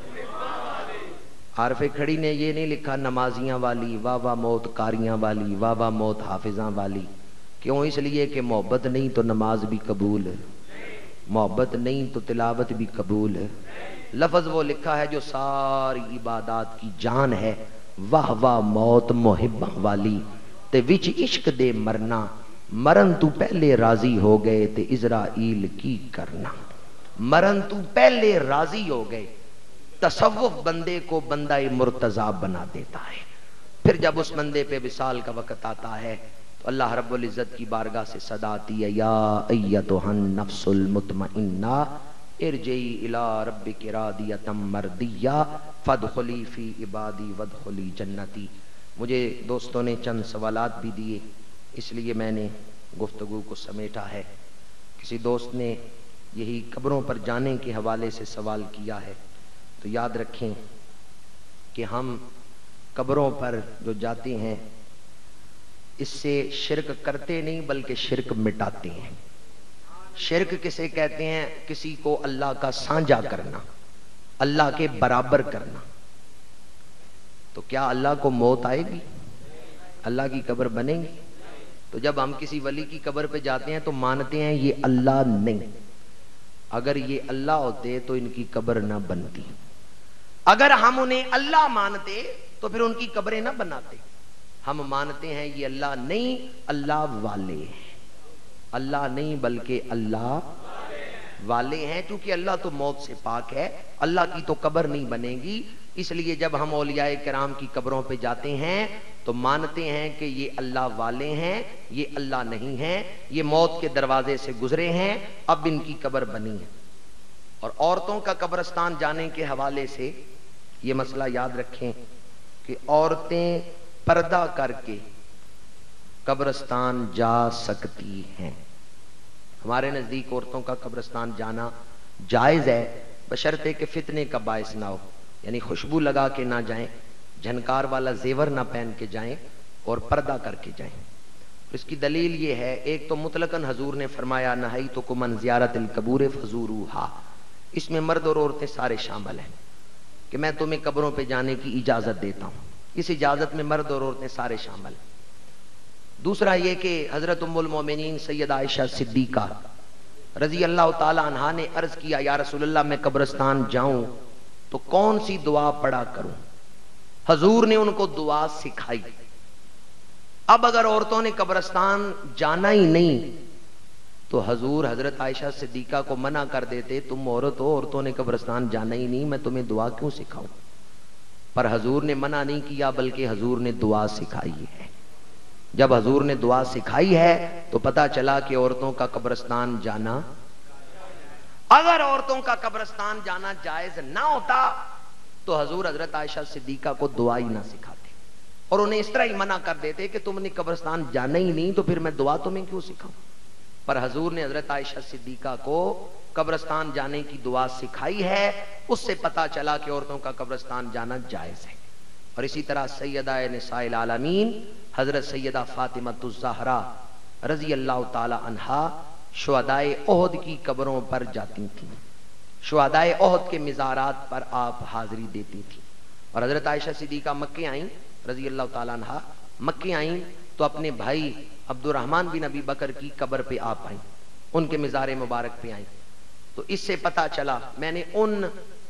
عارف کھڑی نے یہ نہیں لکھا نمازیاں والی، واہ واہ موت قاریاں والی، واہ واہ موت حافظاں والی. کیوں؟ اس لیے کہ محبت نہیں تو نماز بھی قبول ہے، محبت نہیں تو تلاوت بھی قبول ہے. لفظ وہ لکھا ہے جو ساری عبادات کی جان ہے. واہ واہ موت محباں والی تے وچ عشق دے مرنا. مرن تو پہلے راضی ہو گئے تے اسرائیل کی کرنا. مرن تو پہلے راضی ہو گئے. تصوف بندے کو بندہ مرتضی بنا دیتا ہے. پھر جب اس بندے پہ وصال کا وقت آتا ہے تو اللہ رب العزت کی بارگاہ سے صدا آتی ہے یا ایتھا النفس المطمئنہ ارجعی الی ربک راضیۃ مرضیہ فادخلی فی عبادی وادخلی جنتی. مجھے دوستوں نے چند سوالات بھی دیے اس لیے میں نے گفتگو کو سمیٹا ہے. کسی دوست نے یہی قبروں پر جانے کے حوالے سے سوال کیا ہے تو یاد رکھیں کہ ہم قبروں پر جو جاتے ہیں اس سے شرک کرتے نہیں بلکہ شرک مٹاتے ہیں. شرک کسے کہتے ہیں؟ کسی کو اللہ کا سانجا کرنا، اللہ کے برابر کرنا. تو کیا اللہ کو موت آئے گی؟ اللہ کی قبر بنے گی؟ تو جب ہم کسی ولی کی قبر پہ جاتے ہیں تو مانتے ہیں یہ اللہ نہیں. اگر یہ اللہ ہوتے تو ان کی قبر نہ بنتی. اگر ہم انہیں اللہ مانتے تو پھر ان کی قبریں نہ بناتے. ہم مانتے ہیں یہ اللہ نہیں، اللہ والے ہیں. اللہ نہیں بلکہ اللہ والے ہیں. کیونکہ اللہ تو موت سے پاک ہے، اللہ کی تو قبر نہیں بنے گی. اس لیے جب ہم اولیاء کرام کی قبروں پہ جاتے ہیں تو مانتے ہیں کہ یہ اللہ والے ہیں، یہ اللہ نہیں ہیں، یہ موت کے دروازے سے گزرے ہیں، اب ان کی قبر بنی ہے. اور عورتوں کا قبرستان جانے کے حوالے سے یہ مسئلہ یاد رکھیں کہ عورتیں پردہ کر کے قبرستان جا سکتی ہیں. ہمارے نزدیک عورتوں کا قبرستان جانا جائز ہے بشرطے کہ فتنے کا باعث نہ ہو. یعنی خوشبو لگا کے نہ جائیں، جھنکار والا زیور نہ پہن کے جائیں اور پردہ کر کے جائیں. اس کی دلیل یہ ہے، ایک تو مطلقاً حضور نے فرمایا نہیتکم عن زیارت القبور فزوروہا. اس میں مرد اور عورتیں سارے شامل ہیں کہ میں تمہیں قبروں پہ جانے کی اجازت دیتا ہوں. اس اجازت میں مرد اور عورتیں سارے شامل ہیں. دوسرا یہ کہ حضرت ام المومنین سیدہ عائشہ صدیقہ رضی اللہ تعالی عنہا نے عرض کیا یا رسول اللہ میں قبرستان جاؤں تو کون سی دعا پڑھا کروں؟ حضور نے ان کو دعا سکھائی. اب اگر عورتوں نے قبرستان جانا ہی نہیں تو حضور حضرت عائشہ صدیقہ کو منع کر دیتے، تم عورت ہو، عورتوں نے قبرستان جانا ہی نہیں، میں تمہیں دعا کیوں سکھاؤں؟ پر حضور نے منع نہیں کیا بلکہ حضور نے دعا سکھائی ہے. جب حضور نے دعا سکھائی ہے تو پتا چلا کہ عورتوں کا قبرستان جانا، اگر عورتوں کا قبرستان جانا جائز نہ ہوتا تو حضور حضرت عائشہ صدیقہ کو دعا ہی نہ سکھاتے اور انہیں اس طرح ہی منع کر دیتے کہ تم نے قبرستان جانا ہی نہیں تو پھر میں دعا تمہیں کیوں سکھاؤں. پر حضور نے حضرت عائشہ صدیقہ کو قبرستان جانے کی دعا سکھائی ہے. اس سے پتا چلا کہ عورتوں کا قبرستان جانا جائز ہے. اور اسی طرح سیدہ نساء العالمین حضرت سیدہ فاطمہ الزہرا رضی اللہ تعالی عنہا شہدائے احد کی قبروں پر جاتی تھیں. شہدائے احد کے مزارات پر آپ حاضری دیتی تھیں. اور حضرت عائشہ صدیقہ مکے آئیں رضی اللہ تعالی عنہا، مکے آئیں تو اپنے بھائی عبد الرحمن بن ابی بکر کی قبر پہ آپ آئیں، ان کے مزار مبارک پہ آئیں. تو اس سے پتا چلا، میں نے ان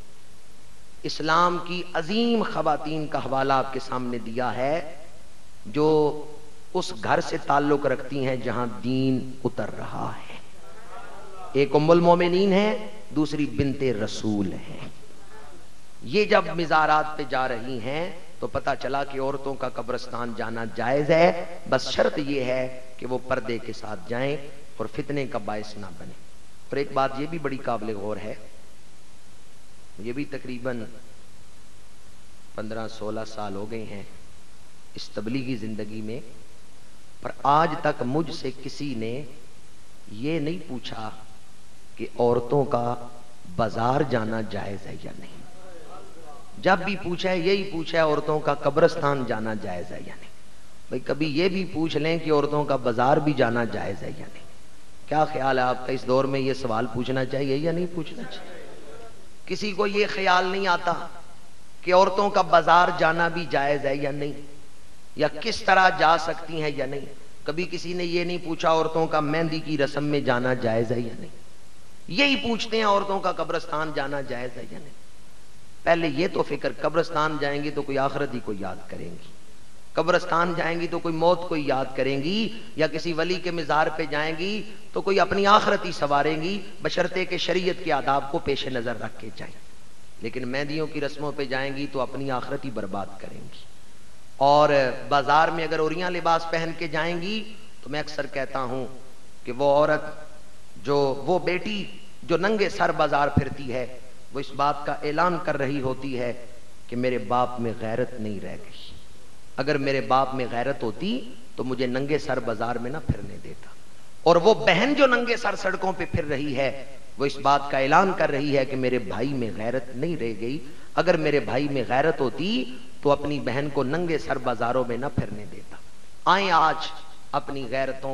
اسلام کی عظیم خواتین کا حوالہ آپ کے سامنے دیا ہے جو اس گھر سے تعلق رکھتی ہیں جہاں دین اتر رہا ہے. ایک ام المومنین ہے دوسری بنتے رسول ہیں. یہ جب مزارات پہ جا رہی ہیں تو پتا چلا کہ عورتوں کا قبرستان جانا جائز ہے، بس شرط یہ ہے کہ وہ پردے کے ساتھ جائیں اور فتنے کا باعث نہ بنے. اور ایک بات یہ بھی بڑی قابل غور ہے، یہ بھی تقریباً 15-16 سال ہو گئے ہیں اس تبلیغی زندگی میں، پر آج تک مجھ سے کسی نے یہ نہیں پوچھا کہ عورتوں کا بازار جانا جائز ہے یا نہیں. جب بھی پوچھا ہے یہی پوچھا ہے عورتوں کا قبرستان جانا جائز ہے یا نہیں. بھئی کبھی یہ بھی پوچھ لیں کہ عورتوں کا بازار بھی جانا جائز ہے یا نہیں. کیا خیال ہے آپ کا، اس دور میں یہ سوال پوچھنا چاہیے یا نہیں پوچھنا چاہیے؟ کسی کو یہ خیال نہیں آتا کہ عورتوں کا بازار جانا بھی جائز ہے یا نہیں، یا کس طرح جا سکتی ہیں یا نہیں. کبھی کسی نے یہ نہیں پوچھا عورتوں کا مہندی کی رسم میں جانا جائز ہے یا نہیں. یہی پوچھتے ہیں عورتوں کا قبرستان جانا جائز ہے یا نہیں. پہلے یہ تو فکر، قبرستان جائیں گی تو کوئی آخرت ہی کو یاد کریں گی، قبرستان جائیں گی تو کوئی موت کو یاد کریں گی، یا کسی ولی کے مزار پہ جائیں گی تو کوئی اپنی آخرت ہی سنواریں گی، بشرطے کہ شریعت کے آداب کو پیش نظر رکھ کے جائیں. لیکن مہندیوں کی رسموں پہ جائیں گی تو اپنی آخرت ہی برباد کریں گی. اور بازار میں اگر اوریاں لباس پہن کے جائیں گی تو میں اکثر کہتا ہوں کہ وہ عورت وہ بیٹی جو ننگے سر بازار پھرتی ہے، وہ اس بات کا اعلان کر رہی ہوتی ہے کہ میرے باپ میں غیرت نہیں رہ گئی. اگر میرے باپ میں غیرت ہوتی تو مجھے ننگے سر بازار میں نہ پھرنے دیتا. اور وہ بہن جو ننگے سر سڑکوں پہ پھر رہی ہے، وہ اس بات کا اعلان کر رہی ہے کہ میرے بھائی میں غیرت نہیں رہ گئی. اگر میرے بھائی میں غیرت ہوتی تو اپنی بہن کو ننگے سر بازاروں میں نہ پھرنے دیتا. آئیں آج اپنی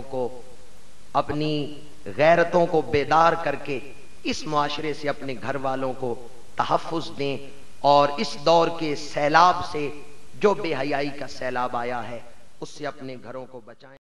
غیرتوں کو بیدار کر کے اس معاشرے سے اپنے گھر والوں کو تحفظ دیں، اور اس دور کے سیلاب سے جو بے حیائی کا سیلاب آیا ہے اس سے اپنے گھروں کو بچائیں.